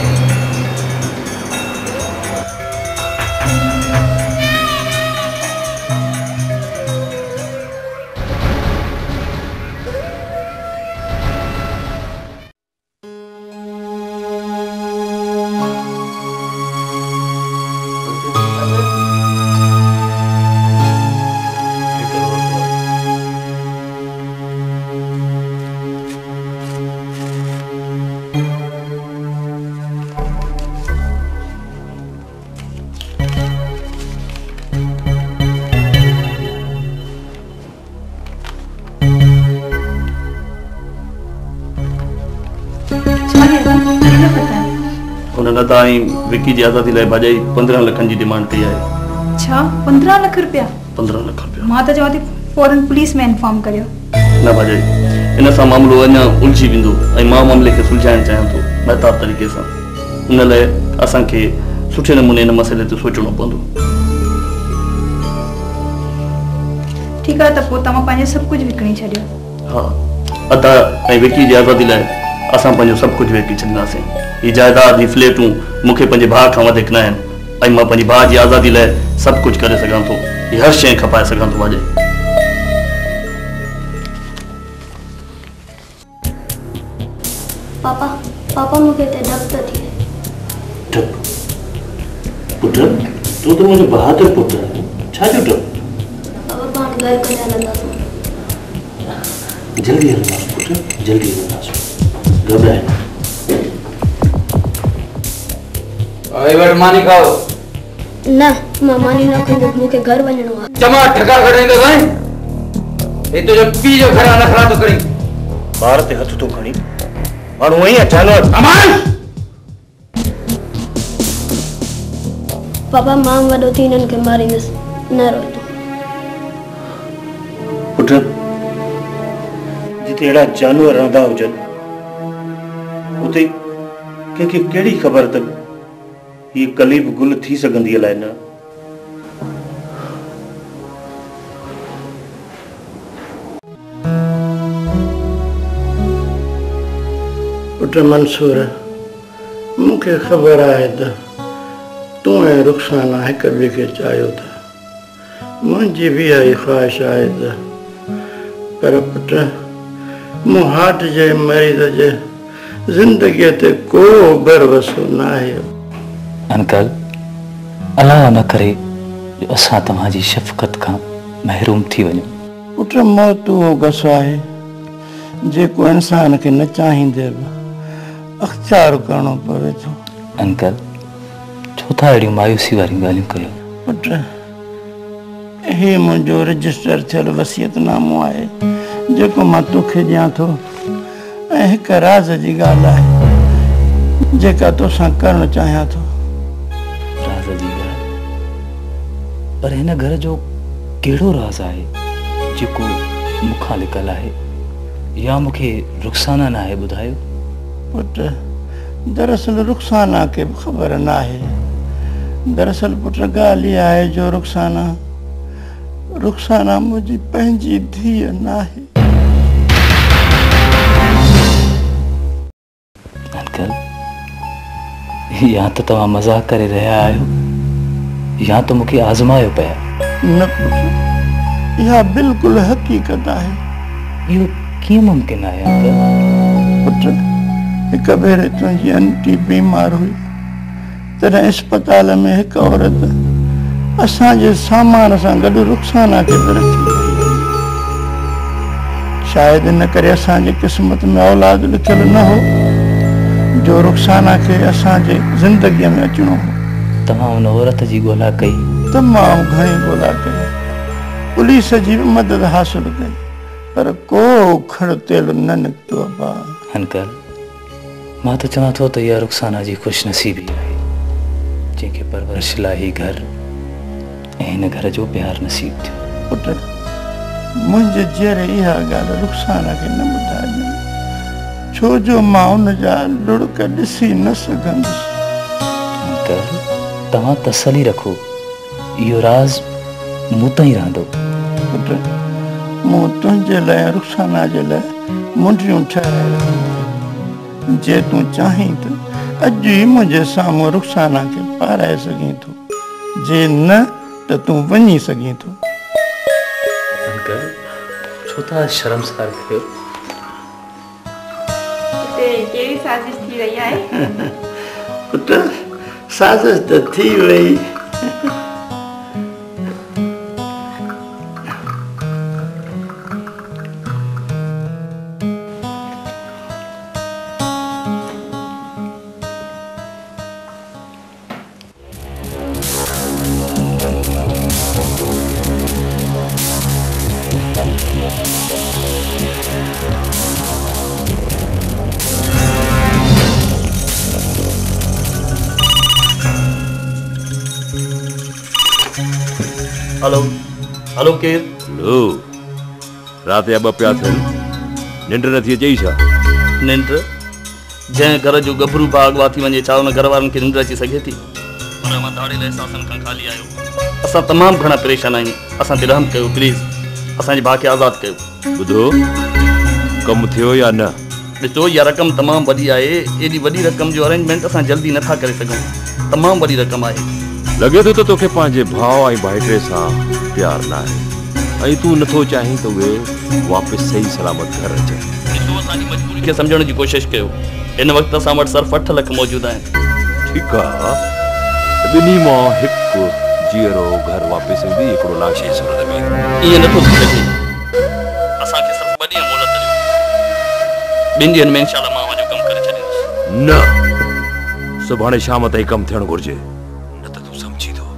विक्की जी आज़ादी लाइ भाॼाई 15 लखनि जी डिमांड कई आहे। छा 15 लख रुपया? 15 लख रुपया। मां त चवां थी फौरन पुलिस में इन्फॉर्म करियो। न भाॼाई इन सां मामिलो अञा उलझी वेंदो ऐं मां मामले खे सुलझाइण चाहियां थो महताब तरीक़े सां। उन लाइ असांखे सुठे नमूने इन मसइले ते सोचणो पवंदो। ठीकु आहे त पोइ तव्हां पंहिंजो सभु कुझु विकिणी छॾियो। हा अदा ऐं विक्की जी आज़ादी लाइ असां पंहिंजो सभु कुझु विकिणी छॾींदासीं। ही जायदाद ही फ्लैटूं मूंखे पंहिंजे भाउ खां वधीक न आहिनि ऐं मां पंहिंजे भाउ जी आज़ादी लाइ सभु कुझु करे सघां थो। ही हर शइ खपाए सघां थो भाॼाई। पापा पापा मूंखे हिते डप थो थिए। पुट तूं त मुंहिंजो बहादुर पुट आहे। छा जो डप? पापा पाण घर कॾहिं हलंदासीं? जल्दी हलंदासीं। पुट जल्दी घबराए ना। मानी खाओ न मां मानी न खाईंदो, मूंखे घर वञणो आहे। चमा ठका कढाईंदो भाई हे तुझो पी जो घर नखरा तो करी बार ते हथ तो खणी माण्हू वही जानवर अमान पापा मां वॾो थी हिननि खे मारींदसि, न रो तूं। पुट जिते अहिड़ा जानवर रहंदा हुजनि उते कंहिंखे कहिड़ी ख़बर त हीअ कली बि गुल थी सघंदी अलाए न। पुट मंसूर, मूंखे ख़बर आहे त तूं ऐं रुखसाना हिक ॿिए खे चाहियो था। मुंहिंजी बि इहा ख़्वाहिश आहे त, पर पुट मूं हार्ट जे मरीज़ जे ज़िंदगीअ ते को भरोसो न आहे। अंकल, अलाह न करे जो असां तव्हांजी शफ़क़त खां महरूम थी वञूं। पुट मौत उहो गसो आहे जेको इंसान खे न चाहींदे बि अख़्तियार करणो पवे थो। अंकल, छो था अहिड़ियूं मायूसी वारियूं ॻाल्हियूं कयो? पुट ही मुंहिंजो रजिस्टर थियल वसियतनामो आहे जेको मां तोखे ॾियां थो, ऐं हिक राज़ जी ॻाल्हि आहे जेका तोसां करणु चाहियां थो। राज़ जी ॻाल्हि? पर हिन घर जो कहिड़ो राज़ आहे जेको मूंखां लिकल आहे, या मूंखे रुखसाना न आहे ॿुधायो? पुट दरअसल रुखसाना खे बि ख़बर न आहे। दरअसल पुट ॻाल्हि इहा आहे जो रुखसाना मुंहिंजी पंहिंजी धीअ न आहे। अंकल, या त तव्हां मज़ाक करे रहिया आहियो या त मूंखे आज़मायो पिया। न पुट, इहा बिल्कुलु हक़ीक़त आहे। इहो कीअं मुमकिन आहे अंकल? पुट हिक भेरे तुंहिंजी आंटी बीमार हुई, तॾहिं अस्पताल में हिकु औरत असांजे सामान सां गॾु रुखसाना खे बि रखी वई। शायदि इन करे असांजे क़िस्मत में औलाद लिखियल न हो जो रुखसाना खे असांजे ज़िंदगीअ में अचणो हो। तव्हां उन औरत जी ॻोल्हा कई? तमामु घणी ॻोल्हा कई, पुलिस जी बि मदद हासिल कई, पर को खड़ तेल न निकितो। अंकल, मां त चवां थो त इहा रुखसाना जी ख़ुशनसीबी आहे जंहिंखे परवरिश लाइ घर ऐं हिन घर जो प्यार नसीब थियो। पुट मुंहिंजे जहिड़े इहा ॻाल्हि रुखसाना खे न ॿुधाइजांइ, छो जो मां उन जा लुड़क ॾिसी न सघंदुसि। अंकल, तव्हां तसली रखो, इहो राज़ मूं ताईं रहंदो। पुट मूं तुंहिंजे लाइ रुखसाना जे लाइ मुंडियूं ठाहे रखूं। जे तूं चाहीं त अॼु ई मुंहिंजे साम्हूं रुखसाना खे पाराए सघीं थो, जे न त तूं वञी सघीं थो। अंकल, छो था शर्मसार कयो? कहिड़ी साज़िश थी रही आहे? पुट साज़िश त थी वई। हेलो हेलो केर? लो रात जा 2 पिया थियनि, निंड नथी अचई छा? निंड? जंहिं घर जो गभरू भाउ अॻवा थी वञे, छा उन घर वारनि खे निंड अची सघे थी? पर मां दाड़े लाइ अहसासनि खां खाली आहियो। असां तमामु घणा परेशान आहियूं, असां ते रहम कयो प्लीज़, असांजे भाउ खे आज़ादु कयो। ॿुधो, कमु थियो या न? ॾिसो, इहा रक़म तमामु वॾी आहे, एॾी वॾी रक़म जो अरेंजमेंट असां जल्दी नथा करे सघूं, तमामु वॾी रक़म आहे। लॻे थो त तोखे पंहिंजे भाउ ऐं भाइटे सां प्यार न आहे ऐं तूं नथो चाहीं त उहे वापसि सही सलामत घर अचनि। ॾिसो, असांजी मजबूरी खे सम्झण जी कोशिशि कयो। हिन वक़्तु असां वटि सिर्फ़ु 8 लख मौजूदु आहिनि। ठीकु आहे, ॿिन्ही मां हिकु जीअरो घर वापसि ईंदी, हिकिड़ो लाश जी सूरत में। ईअं नथो थी सघे, असांखे सिर्फ़ु 2 ॾींहं मोहलत ॾियो। ॿिनि ॾींहंनि में इंशाल्लाह मां वञो कमु करे छॾींदुसि। न सुभाणे शाम ताईं कमु थियणु घुरिजे, न त तूं सम्झी थो।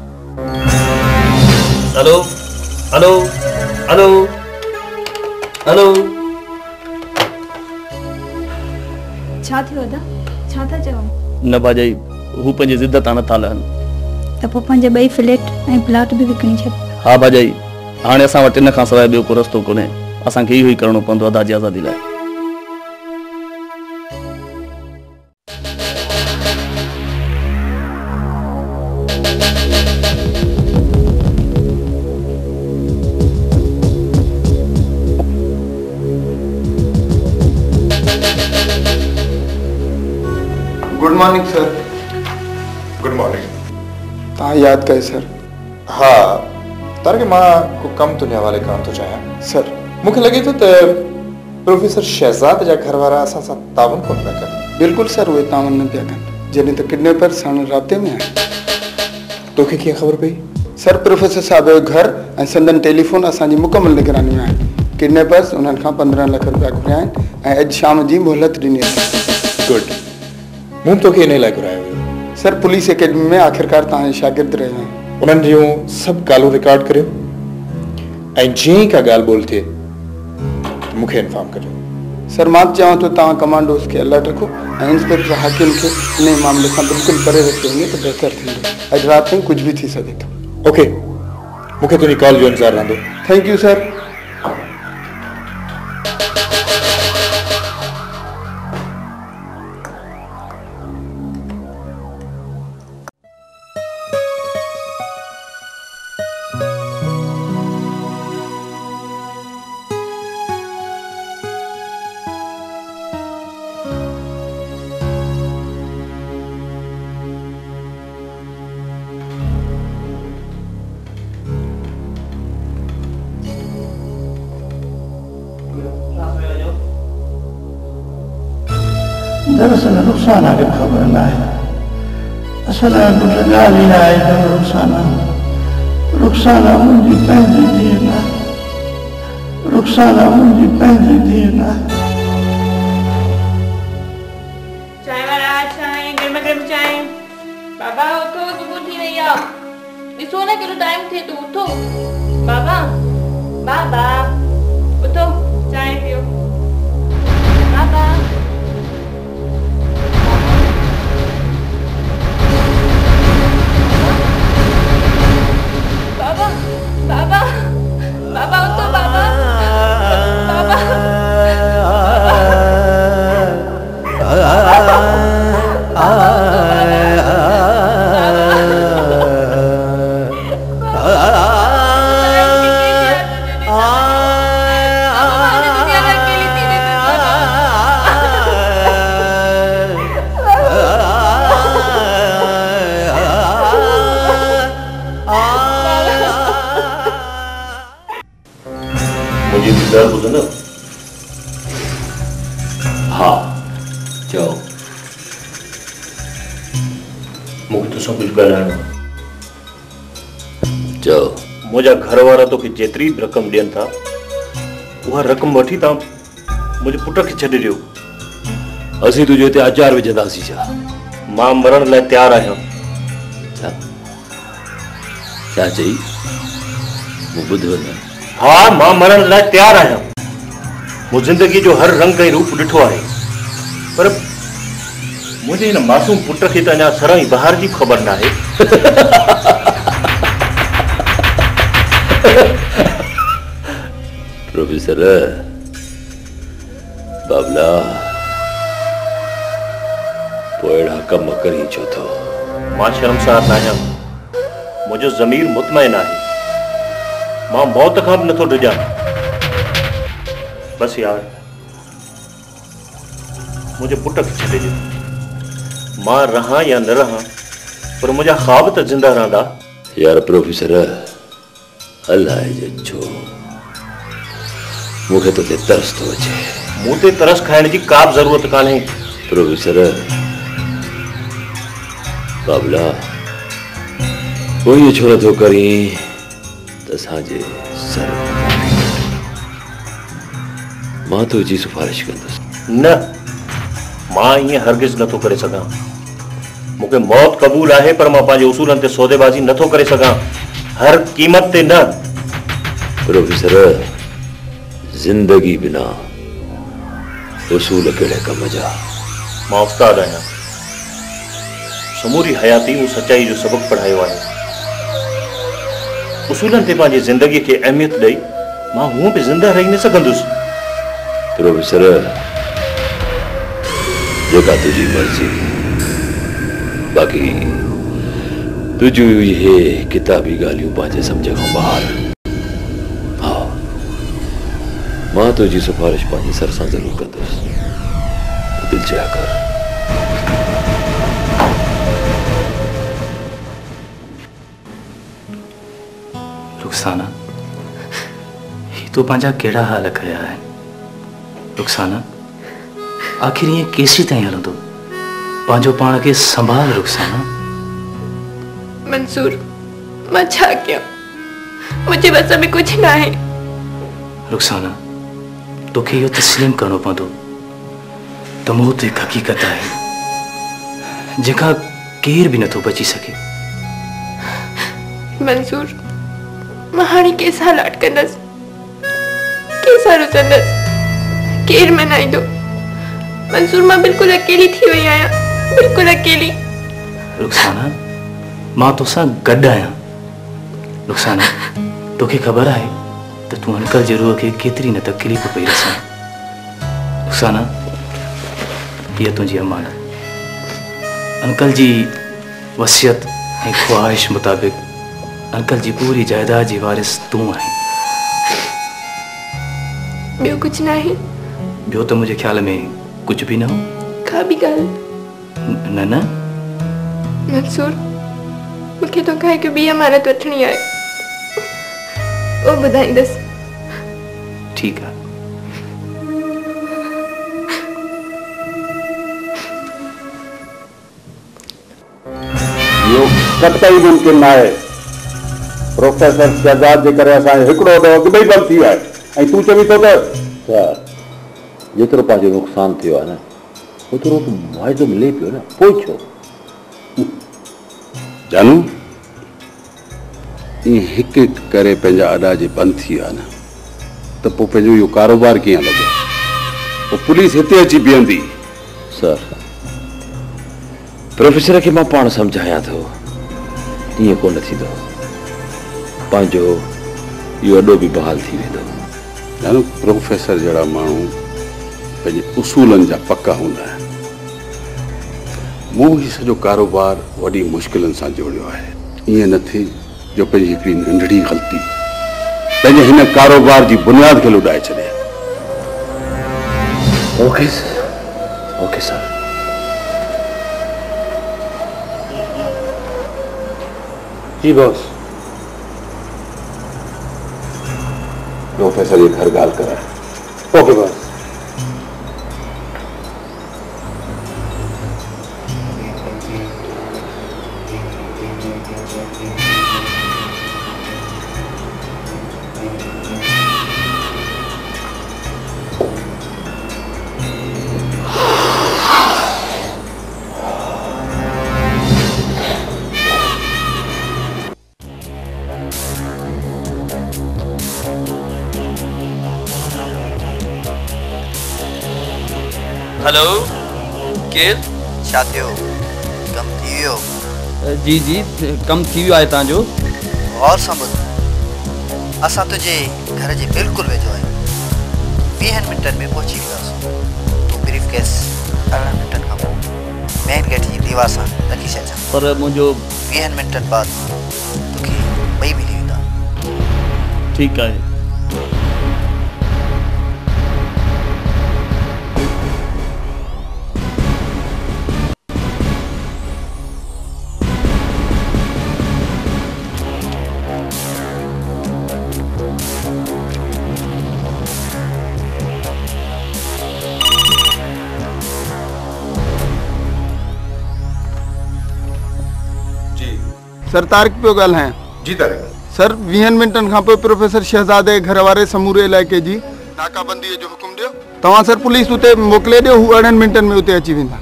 Hello hello hello hello. छा थियो अदा? छा था चओ? न भाॼाई, हू पंहिंजी ज़िद तां नथा लहनि। त पोइ पंहिंजा ॿई फ्लैट ऐं प्लाट बि विकिणी छॾ। हा भाॼाई, हाणे असां वटि इन खां सवाइ ॿियो को रस्तो कोन्हे। असांखे इहो ई करिणो पवंदो अदा जी आज़ादी लाइ। Good morning sir. Good morning. तव्हां यादि कयो सर? हा, तार के मां को कम तुंहिंजे हवाले करणु थो चाहियां सर। मूंखे लॻे थो त प्रोफेसर शहज़ाद जा घर वारा असां सां तावन कोन पिया कनि। बिल्कुलु सर, उहे तावन न पिया कनि, जॾहिं त किडनैपर साण राब्ते में आहिनि। तोखे कीअं ख़बर पई? सर, प्रोफेसर साहिब जो घर ऐं संदन टेलीफोन असांजी मुकमल निगरानी में आहिनि। किडनैपर्स उन्हनि खां 15 लाख रुपया घुरिया आहिनि ऐं अॼु शाम जी मोहलत ॾिनी अथनि। गुड। मूं तोखे इन लाइ घुरायो हुयो सर। पुलिस एकेडमी में आख़िरकार तव्हांजे शागिर्द रहिया आहिनि। उन्हनि जूं सभु ॻाल्हियूं रिकॉर्ड करियो ऐं जीअं ई का ॻाल्हि ॿोल थिए त मूंखे इन्फॉर्म कजो। सर, मां चवां थो तव्हां कमांडोस खे अलर्ट रखो ऐं इंस्पेक्टर हाकिम खे इन मामले खां बिल्कुलु परे रखियो वञे त बहितर थींदो। अॼु राति ताईं कुझु बि थी सघे थो। ओके, मूंखे तुंहिंजी कॉल जो इंतज़ारु रहंदो। Thank you sir. दरअसल रुखसाना खे ख़बर न आहे। असल में पुट ॻाल्हि ई आहे त रुखसाना मुंहिंजी पंहिंजी धीउ न आहे। रुखसाना मुंहिंजी पंहिंजी धीउ न आहे। चाय वाला चाय, गर्मा गर्म चाय। बाबा उठो, सुबुह थी वई आहे। ॾिसो न केॾो टाइम थिए थो। उठो बाबा, बाबा उठो, चाय पियो। बाबा बाबा, बाबा उठो बाबा, ॿुधंदव? हा, चओ। मूंखे तोसां कुझु ॻाल्हाइणो आहे। चओ। मुंहिंजा घर वारा तोखे जेतिरी बि रक़म ॾियनि था, उहा रक़म वठी तव्हां मुंहिंजे पुट खे छॾे ॾियो। असीं तुंहिंजे हिते आचार विझंदासीं छा? मां मरण लाइ तयारु आहियां। छा चई? मूं ॿुधो न। हाँ, मां मरण लाइ तयारु आहियां। मूं ज़िंदगी जो हर रंग ऐं रूप ॾिठो आहे, पर मुंहिंजे हिन मासूम पुट खे त अञा सर ई बहार जी ख़बर न आहे। प्रोफेसर बाबला, पोइ अहिड़ा कम करी छो थो? मां शर्मसार न आहियां। मुंहिंजो ज़मीर मुतमइन आहे। मां मौत खां बि नथो डिॼां। बसि यार, मुंहिंजे पुट खे छॾे ॾियो। मां रहां या न रहां, पर मुंहिंजा ख़्वाब त ज़िंदा रहंदा। यार प्रोफेसर, अलाए जे छो मूंखे तो ते तरस थो अचे। मूं ते तरस खाइण जी का बि ज़रूरत कान्हे। प्रोफेसर बाबला, कोई छो नथो करी त असांजे सर मां तुंहिंजी सिफारिश कंदुसि। न, मां ईअं हरगिज़ नथो करे सघां। मूंखे मौत क़बूल आहे, पर मां पंहिंजे उसूलनि ते सौदेबाज़ी नथो करे सघां, हर क़ीमत ते न। प्रोफेसर, जिंदगी बिना उसूल कहिड़े कम जा? मां उस्ताद आहियां, समूरी हयाती मूं सचाई जो सबक पढ़ायो आहे। उसूलनि ते पंहिंजी ज़िंदगी खे अहमियत ॾेई मां हूअं बि ज़िंदा रही न सघंदुसि। प्रोफेसर, जेका तुझी मर्ज़ी, बाक़ी तुझियूं इहे किताबी ॻाल्हियूं पंहिंजे सम्झ खां ॿाहिरि। हा, मां तुझी सिफारिश पंहिंजी सर सां ज़रूरु कंदुसि। दिलि चाहिया कर। रुखसाना, ही तो पंहिंजा कहिड़ा हाल कया आहिनि। रुखसाना, आखिर ईअं केसीं ताईं हलंदो? पंहिंजो पाण खे संभाल रुखसाना। मंसूर, मां छा कयां? मुंहिंजे बस में कुछ न आहे। रुखसाना, तोखे इहो तस्लीम करणो पवंदो त मौत हिकु हक़ीक़त आहे जंहिंखां केर बि नथो बची सघे। मंसूर, मां हाणे कंहिंसां लाड कंदसि, कंहिंसां रुसंदसि, केरु मनाईंदो? मंसूर, मां बिल्कुलु अकेली थी वई आहियां, बिल्कुलु अकेली। रुखसाना, मां तोसां गॾु आहियां। रुखसाना, तोखे ख़बर आहे त तूं अंकल जे रूह खे केतिरी न तकलीफ़ पई रसां। रुखसाना, हीअ तुंहिंजी अमानत। अंकल जी वसियत ऐं ख्वाहिश मुताबिक़ अंकल जी पूरी जायदाद जी वारिस तूं आहीं। ॿियो कुछ न आहे? ॿियो त मुंहिंजे ख्याल में कुछ भी न हो। का भी ॻाल्हि? न न मंसूर, मूंखे तोखां हिकु ॿी अमानत वठणी आहे, उहो ॿुधाईंदसि। ठीकु आहे। इहो कतई मुमकिन न आहे। प्रोफेसर शहजाद जे करे असांजो हिकिड़ो ॾोह दुबई बंदि थी आहे ऐं तूं चवीं थो त जेतिरो पंहिंजो नुक़सानु थियो आहे न, ओतिरो त मुआवज़ो मिले पियो न, पोइ छो? जानू, ईअं हिकु हिकु करे पंहिंजा अॾा जे बंदि थी विया न, त पोइ पंहिंजो इहो कारोबार कीअं लॻो? पोइ पुलिस हिते अची बीहंदी। सर, प्रोफेसर खे मां पाण सम्झायां थो, ईअं कोन थींदो। पंहिंजो इहो अॾो बि बहाल थी वेंदो। जानू, प्रोफेसर जहिड़ा माण्हू पंहिंजे उसूलनि जा पका हूंदा आहिनि। मूं ही सॼो कारोबार वॾी मुश्किलनि सां जोड़ियो आहे। ईअं न थिए जो पंहिंजी हिकिड़ी नंढड़ी ग़लती पंहिंजे हिन कारोबार जी बुनियाद खे लुॾाए छॾे। Okay sir. जी बॉस। प्रोफेसर ये घर ॻाल्हि कराए। Okay boss. हेलो, केर? छा थियो? कम थी वियो? जी जी, कम थी वियो आहे तव्हांजो। और समुद्र, असां तुंहिंजे घर जे बिल्कुलु वेझो आहियूं। 20 मिंटनि में पहुची वेंदासीं। तूं ब्रीफ केस 18 मिंटनि खां पोइ मेन गेट जी दीवार सां रखी छॾिजां। पर मुंहिंजो 20 मिंटनि बाद तोखे ॿई मिली वेंदा। ठीकु आहे। सर, तारिक पियो ॻाल्हायां। जी तारिक। सर, 20 मिंटनि खां पोइ प्रोफेसर शहजाद जे घर वारे समूरे इलाइक़े जी नाकाबंदीअ जो हुकुम ॾियो। तव्हां सर पुलिस उते मोकिले ॾियो, हू 8 मिंटनि में उते अची वेंदा।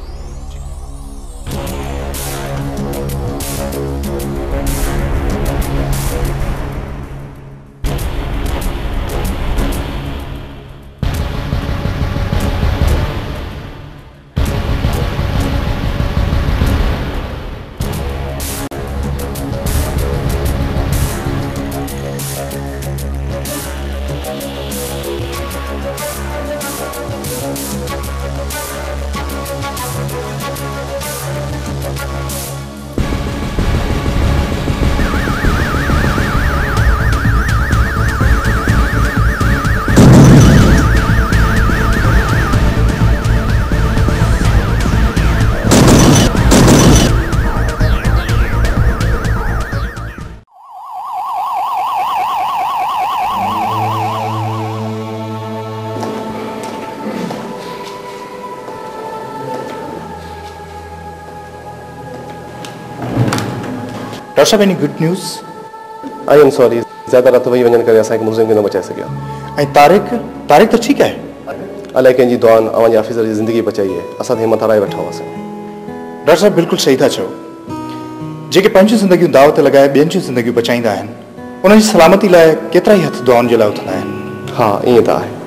डॉक्टर साहब, any good news? I am sorry, ज़्यादा रात वही वञण करे असांखे मुलज़िम खे न बचाए सघिया। ऐं तारिक त ठीकु आहे? अलाए कंहिंजी दुआन अवांजे ऑफिसर जी ज़िंदगी बचाई आहे। असां त हिमत हाराए वेठा हुआसीं। डॉक्टर साहब बिल्कुलु सही था चओ। जेके पंहिंजूं ज़िंदगियूं दाव ते लॻाए ॿियनि जूं ज़िंदगियूं बचाईंदा आहिनि, उन्हनि जी सलामती लाइ केतिरा ई हथ दुआउनि जे लाइ उथंदा आहिनि। हा, ईअं त आहे।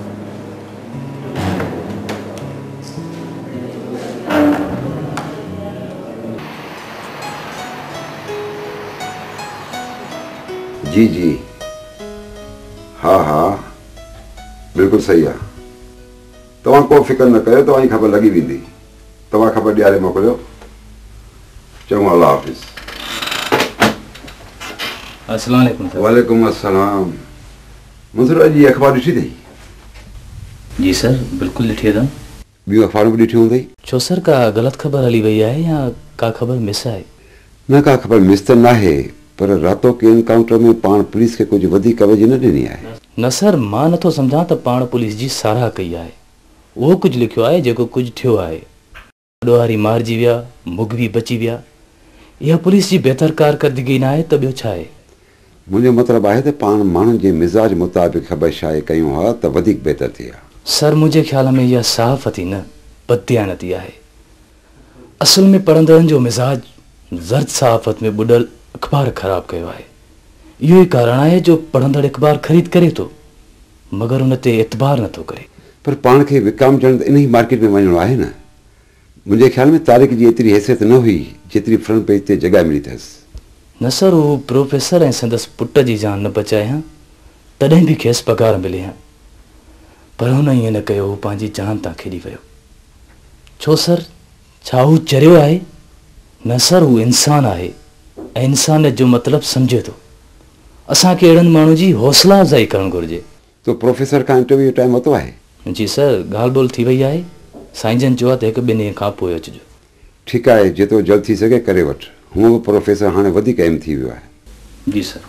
जी जी, हाँ हाँ, बिल्कुलु सही आहे। तव्हां को फिक्र न कयो, तव्हांजी ख़बर लॻी वेंदी। तव्हां ख़बर ॾियारे मोकिलियो। चङो, अल्लाह हाफ़िज़। अस्सलाम वालेकुम। वालेकुम अस्सलाम। मंसूर, अॼु जी अख़बार ॾिठी अथई? जी सर, बिल्कुलु ॾिठी अथमि। ॿियूं अख़बारूं बि ॾिठियूं हूंदई? छो सर, का ग़लति ख़बर हली वई आहे या का ख़बर मिस आहे? न, का ख़बर मिस त न आहे, पर रातो के एनकाउंटर में पाण पुलिस खे कुझु वधीक कवरेज न ॾिनी आहे। न सर, मां नथो सम्झां त पाण पुलिस जी साराह कई आहे। उहो कुझु लिखियो आहे जेको कुझु थियो आहे। ॾोहारी मारिजी विया, मुगवी बची विया। इहा पुलिस जी बहितर कारकर्दगी न आहे त ॿियो छा आहे? मुंहिंजो मतिलबु आहे त पाण माण्हुनि जे मिज़ाज मुताबिक़ ख़बर शाये कयूं हा त वधीक बहितर थी हा। सर, मुंहिंजे ख़्याल में इहा सहाफ़ती न बददियानती आहे। असल में पढ़ंदड़नि जो मिज़ाज ज़र्द सहाफ़त में ॿुॾल अख़बार ख़राब कयो आहे। इहो ई कारण आहे जो पढ़ंदड़ अख़बार ख़रीद करे थो, मगर उन ते एतबार नथो करे। पर पाण खे विकामजण त इन ई मार्केट में वञिणो आहे न। मुंहिंजे ख़्याल में तारिक जी एतिरी हैसियत न हुई जेतिरी फ्रंट पेज ते जॻह मिली अथसि। न सर, हू प्रोफेसर ऐं संदसि पुट जी जान न बचाए हा, तॾहिं बि खेसि पघार मिले हा। पर हुन ईअं न कयो, हू पंहिंजी जान तां खेॾी वियो। छो सर, छा हू चरियो आहे? न सर, हू इंसान आहे ऐं इंसानियत जो मतिलबु सम्झे थो। असांखे अहिड़नि माण्हू जी हौसला अफ़ज़ाई करणु घुरिजे। तो प्रोफेसर खां इंटरव्यू टाइम वरितो आहे? जी सर, ॻाल्हि ॿोल थी वई आहे। साईं जन चयो आहे त 1-2 ॾींहं खां पोइ अचिजो। ठीकु आहे, जेतिरो जल्द थी सघे करे वठि। हूअं बि प्रोफेसर हाणे वधीक अहम थी वियो आहे। जी सर।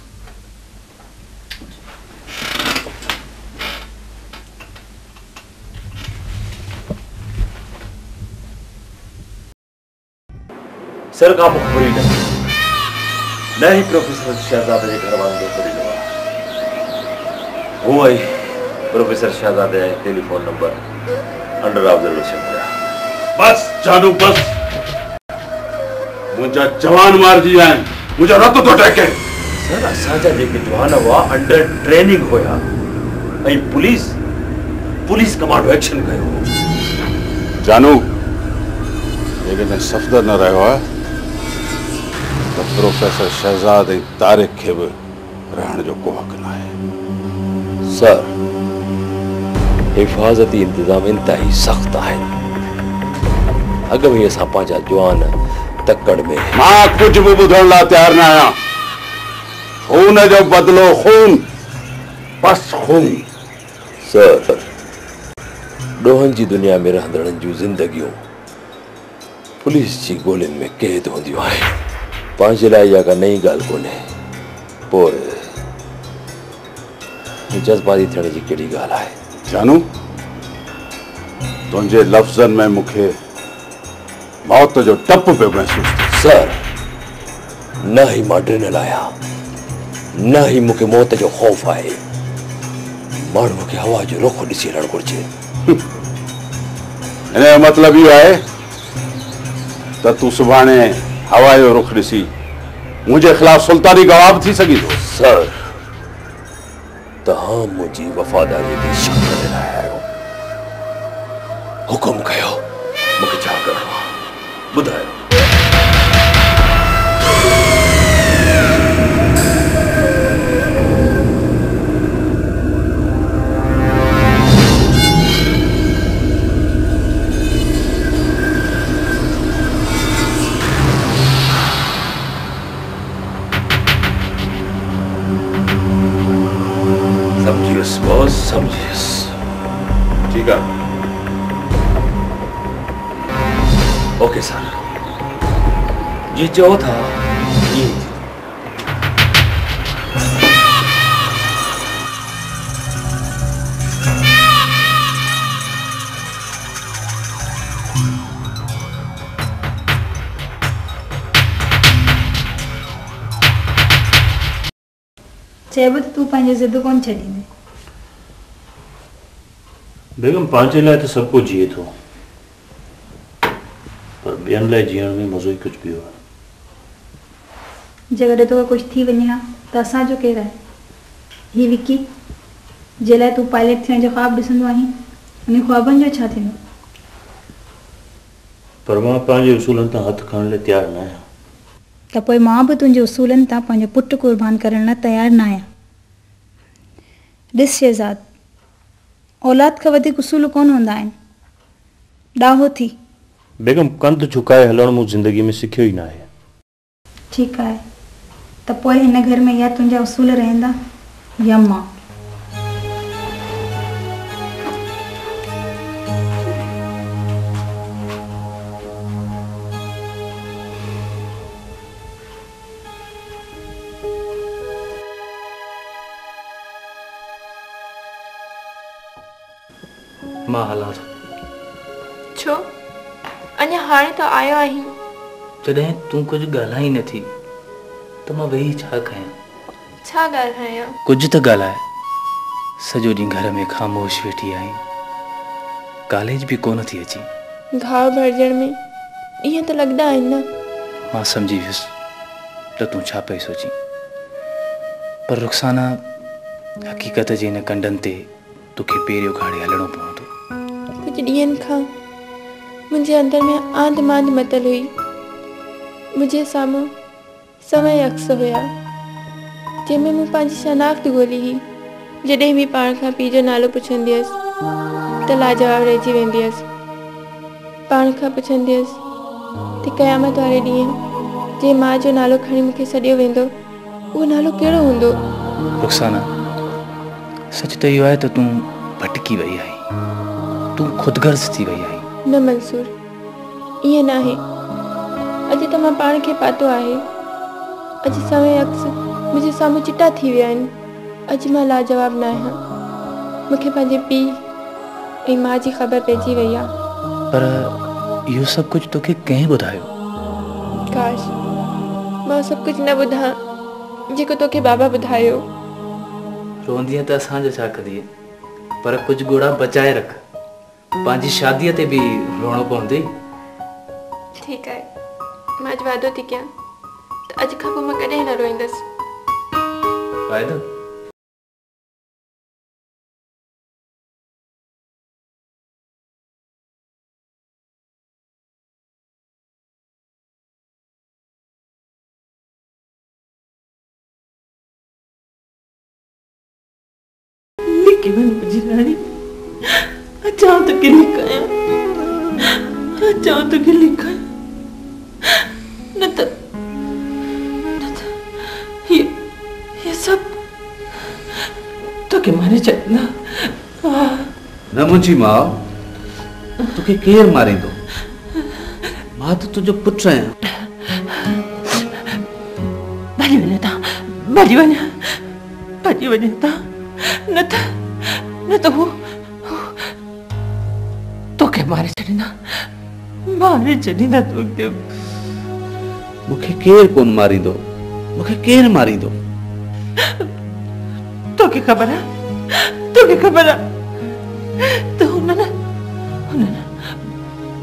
सर, का मुखबरी न ही प्रोफेसर शहजादे जे घर वारनि खे ख़बर आहे। हूअं ई प्रोफेसर शहजादे जो टेलीफोन नंबर अंडर ऑब्जर्वेशन हुया। बस जानू, बस। मुंहिंजा जवान मारिजी विया आहिनि, मुंहिंजो रत थो टहिके। सर, असांजा जेके जवान हुआ अंडर ट्रेनिंग हुया ऐं पुलिस कमांडो एक्शन कयो। जानू, जेकॾहिं सफ़दर न रहियो आहे तो प्रोफेसर शहजाद ऐं तारिक खे बि रहण जो को हक़ न आहे। सर, हिफ़ाज़ती इंतज़ाम इंतहाई सख़्त आहिनि। अॻ में असां पंहिंजा जवान तकड़ में। मां कुझु बि ॿुधण लाइ तयारु न आहियां। खून जो बदिलो खून, बस खून। सर, ॾोहनि जी दुनिया में रहंदड़नि जूं ज़िंदगियूं पुलिस जी गोलियुनि में क़ैद हूंदियूं आहिनि। पंहिंजे लाइ इहा का नई ॻाल्हि कोन्हे। पोइ जज़्बाती थियण जी कहिड़ी ॻाल्हि आहे? जानू, तुंहिंजे लफ़्ज़नि में मूंखे मौत जो डपु पियो महसूस थिए। सर, न ही मां ड्रिनल आहियां, न ही मूंखे मौत जो ख़ौफ़ आहे। माण्हूअ खे हवा जो रुख ॾिसी हलणु घुरिजे। हिन मतलब इहो आहे त तूं सुभाणे हवा जो रुख ॾिसी मुंहिंजे ख़िलाफ़ सुल्तानी गवाह थी सघी थो। सर तव्हां मुंहिंजी वफ़ादारी ते शक करे रहिया आहियो। हुकुम कयो मूंखे छा करिणो आहे ॿुधायो। समझियुसि बॉस समझियुसि। ठीक है ओके सर जी चओ था ये चइबो त तूं पंहिंजी ज़िद कोन छॾींदे। बेगम पंहिंजे लाइ त सभु कुझु जिए थो पर ॿियनि लाइ जीअण में मज़ो ई कुझु ॿियो आहे। जेकॾहिं तोखे कुझु थी वञे हा त असांजो केरु आहे? हीअ विकी जे लाइ तूं पायलट थियण जो ख़्वाबु ॾिसंदो आहीं उन ख़्वाबनि जो छा थींदो? पर मां पंहिंजे उसूलनि तां हथु खणण लाइ तयारु न आहियां। त पोइ मां बि तुंहिंजे उसूलनि तां पंहिंजो पुटु क़ुर्बान करण लाइ तयारु न आहियां। ॾिस शहज़ाद औलाद खां वधीक उसूल कोन हूंदा आहिनि। ॾाहो थी बेगम कंध झुकाए हलण मूं ज़िंदगी में सिखियो ई न आहे। ठीकु आहे त पोइ हिन घर में या तुंहिंजा उसूल रहंदा या मां। मां हलां थो। छो अञा हाणे त आयो आहीं। जॾहिं तूं कुझु ॻाल्हाई नथी त मां वेही छा कयां? छा ॻाल्हायां? कुझु त ॻाल्हाए। सॼो ॾींहुं घर में ख़ामोश वेठी आहीं। कॉलेज बि कोन थी अची। घाव भरजण में ईअं त लॻंदा आहिनि न। मां सम्झी वियुसि त तूं छा पई सोची पर रुखसाना हक़ीक़त जे हिन कंडनि ते तोखे पेरियों घाड़े हलणो पवंदो। कुछ ॾींहंनि खां मुंहिंजे अंदर में आंध मांध मतल हुई। मुंहिंजे साम्हूं समय अक्स हुया जंहिंमें मूं पंहिंजी शनाख़्त ॻोल्ही हुई। जॾहिं बि पाण खां पीउ जो नालो पुछंदी हुअसि त लाजवाब रहिजी वेंदी हुअसि। पाण खां पुछंदी हुअसि त क़यामत वारे ॾींहुं जे माउ जो नालो खणी मूंखे सॾियो वेंदो उहो नालो कहिड़ो हूंदो? रुखसाना सच त इहो आहे त तूं भटकी वई आहीं। तूं ख़ुदगर्ज़ थी वई आहीं। न मंसूर ईअं न आहे। अॼु त मां पाण खे पातो आहे। अॼु समय अक्स मुंहिंजे साम्हूं चिटा थी विया आहिनि। अॼु मां लाजवाब न आहियां। मूंखे पंहिंजे पीउ ऐं माउ जी ख़बर पइजी वई आहे। पर इहो सभु कुझु तोखे कंहिं ॿुधायो? काश मां सभु कुझु न ॿुधां जेको तोखे बाबा ॿुधायो। रोंदीअ त असांजो छा कंदीअ पर कुझु ॻोड़ा बचाए रख। पंहिंजी शादीअ ते बि रोअणो पवंदई। ठीकु आहे मां अॼु वाइदो थी कयां त अॼु खां पोइ मां कॾहिं न रोईंदसि। वाइदो? लिखी वञ मुंहिंजी राणी। अचां तोखे लिखायां। अचां तोखे लिखायां। न त ये सब तोखे मारे छॾींदा। न मुंहिंजी माउ तोखे केरु मारींदो? मां त तुंहिंजो पुटु आहियां। भॼी वञे था भॼी वञे भॼी वञे था न त हू तोखे मारे छॾींदा तोखे। मूंखे केरु कोन मारींदो। मूंखे केरु मारींदो? तोखे ख़बर आहे त हुन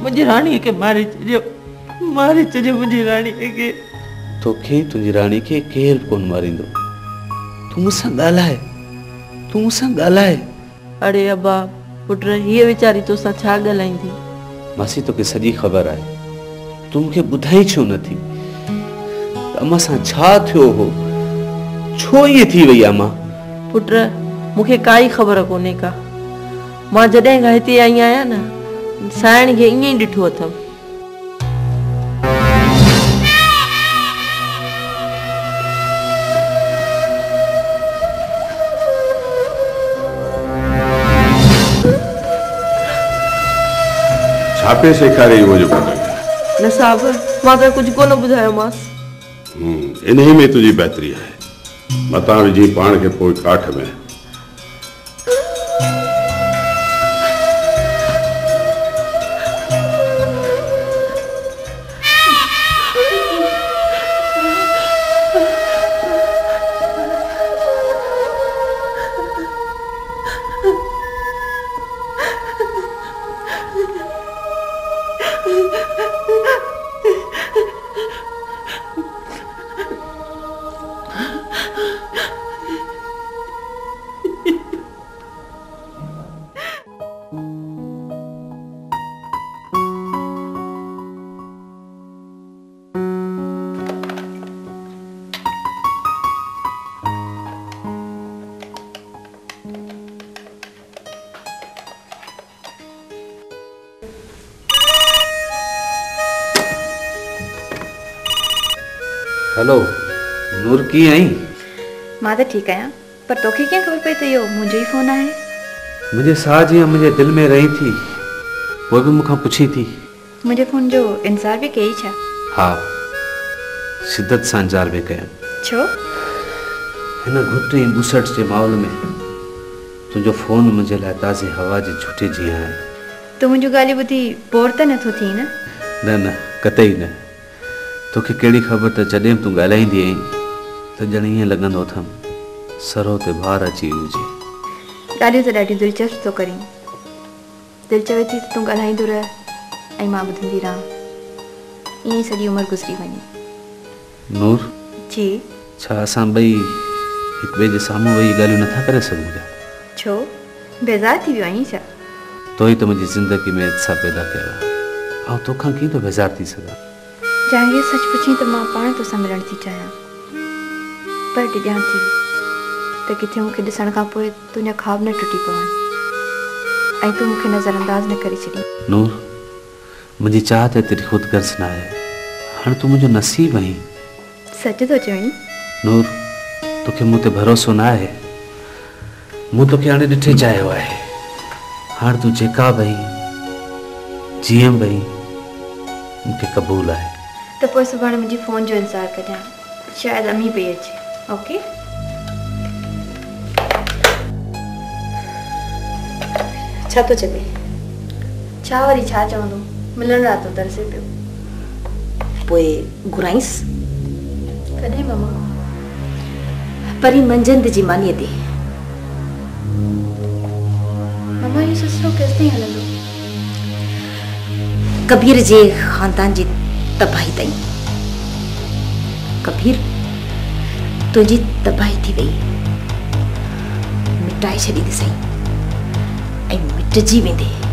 मुझे रानी के मारे चलियो मुझे रानी के तोखे तुझी रानी के केर कोन मारिंदो तू मुसा ॻाल्हाए अरे अब्बा पुट ये बेचारी तो सा छा ॻाल्हाईंदी मासी तोखे सॼी ख़बर आहे तू मूंखे ॿुधाई छो नथी अम्मा सां छा थियो हो छो ईअं थी वई आहे मां पुट मूंखे काई ख़बर कोन्हे का मां जॾहिं खां हिते आई आहियां न साइण खे ईअं ई ॾिठो अथमि छापे सेखारे वो जो पुट न साहब मां त कुझु कोन ॿुधायोमांसि इन ही में तुझी बहितरी आहे मतां विझी पाण खे पोइ काठ में हेलो नूर की आई मां त ठीक आहियां पर तोखे कीअं ख़बर पई त इहो मुंहिंजो ई फोन आहे मुझे साह जीअं मुंहिंजे दिल में रही थी वो भी मूंखां पुछी थी मुंहिंजे फोन जो इंतज़ार बि कई छा हाँ शिद्दत सां इंतज़ार बि कयमि छो हिन घुट ऐं बुसट जे माहौल में तुंहिंजो फोन मुंहिंजे लाइ ताज़ी हवा जी छुटी जीअं आहे तूं मुंहिंजूं ॻाल्हियूं ॿुधी बोर त नथो थी न न कतई न तोखे कहिड़ी ख़बर त जॾहिं तूं ॻाल्हाईंदी आहीं त ॼण ईअं लॻंदो अथमि सरो ते भार अची वई हुजे ॻाल्हियूं त ॾाढी दिलचस्प थो करीं दिलि चवे थी त तूं ॻाल्हाईंदो रह ऐं मां ॿुधंदी रहां ईअं ई सॼी उमिरि गुज़री वञे नूर जी छा असां ॿई हिक ॿिए जे साम्हूं वेही ॻाल्हियूं नथा करे सघूं पिया छो बेज़ार थी वियो आहीं छा तो ई त मुंहिंजी ज़िंदगी में उत्साह पैदा कयो आहे ऐं तोखां कीअं थो बेज़ार थी सघां जहांगीर सच पुछी त मां पाण तोसां मिलण थी चाहियां पर ॾिॼां थी त किथे मूंखे ॾिसण खां पोइ तुंहिंजा ख्वाब न टुटी पवनि ऐं तूं मूंखे नज़रअंदाज़ न करे छॾी नूर मुंहिंजी चाह त तेरी ख़ुदगर्ज़ न आहे हाणे तूं मुंहिंजो नसीब आहीं सच थो चवईं नूर तोखे मूं ते भरोसो न आहे मूं तोखे हाणे ॾिठे चाहियो आहे हाणे तूं जेका बि आहीं जीअं बि आहीं मूंखे क़बूल आहे त पोइ सुभाणे मुंहिंजी फ़ोन जो इंतज़ारु कजां शायदि अम्मी पई अचे ओके छा थो चवे छा वरी छा चवंदो मिलण राति जो तरसे पियो पोइ घुराईंसि कॾहिं ममा परी मंझंदि जी मानीअ ते ममा इहो सिलसिलो केसिताईं हलंदो कबीर जे ख़ानदान जी तबाही ताईं कबीर तुंहिंजी तबाही थी वई मिटाए छॾींदी सही ऐं मिटजी वेंदे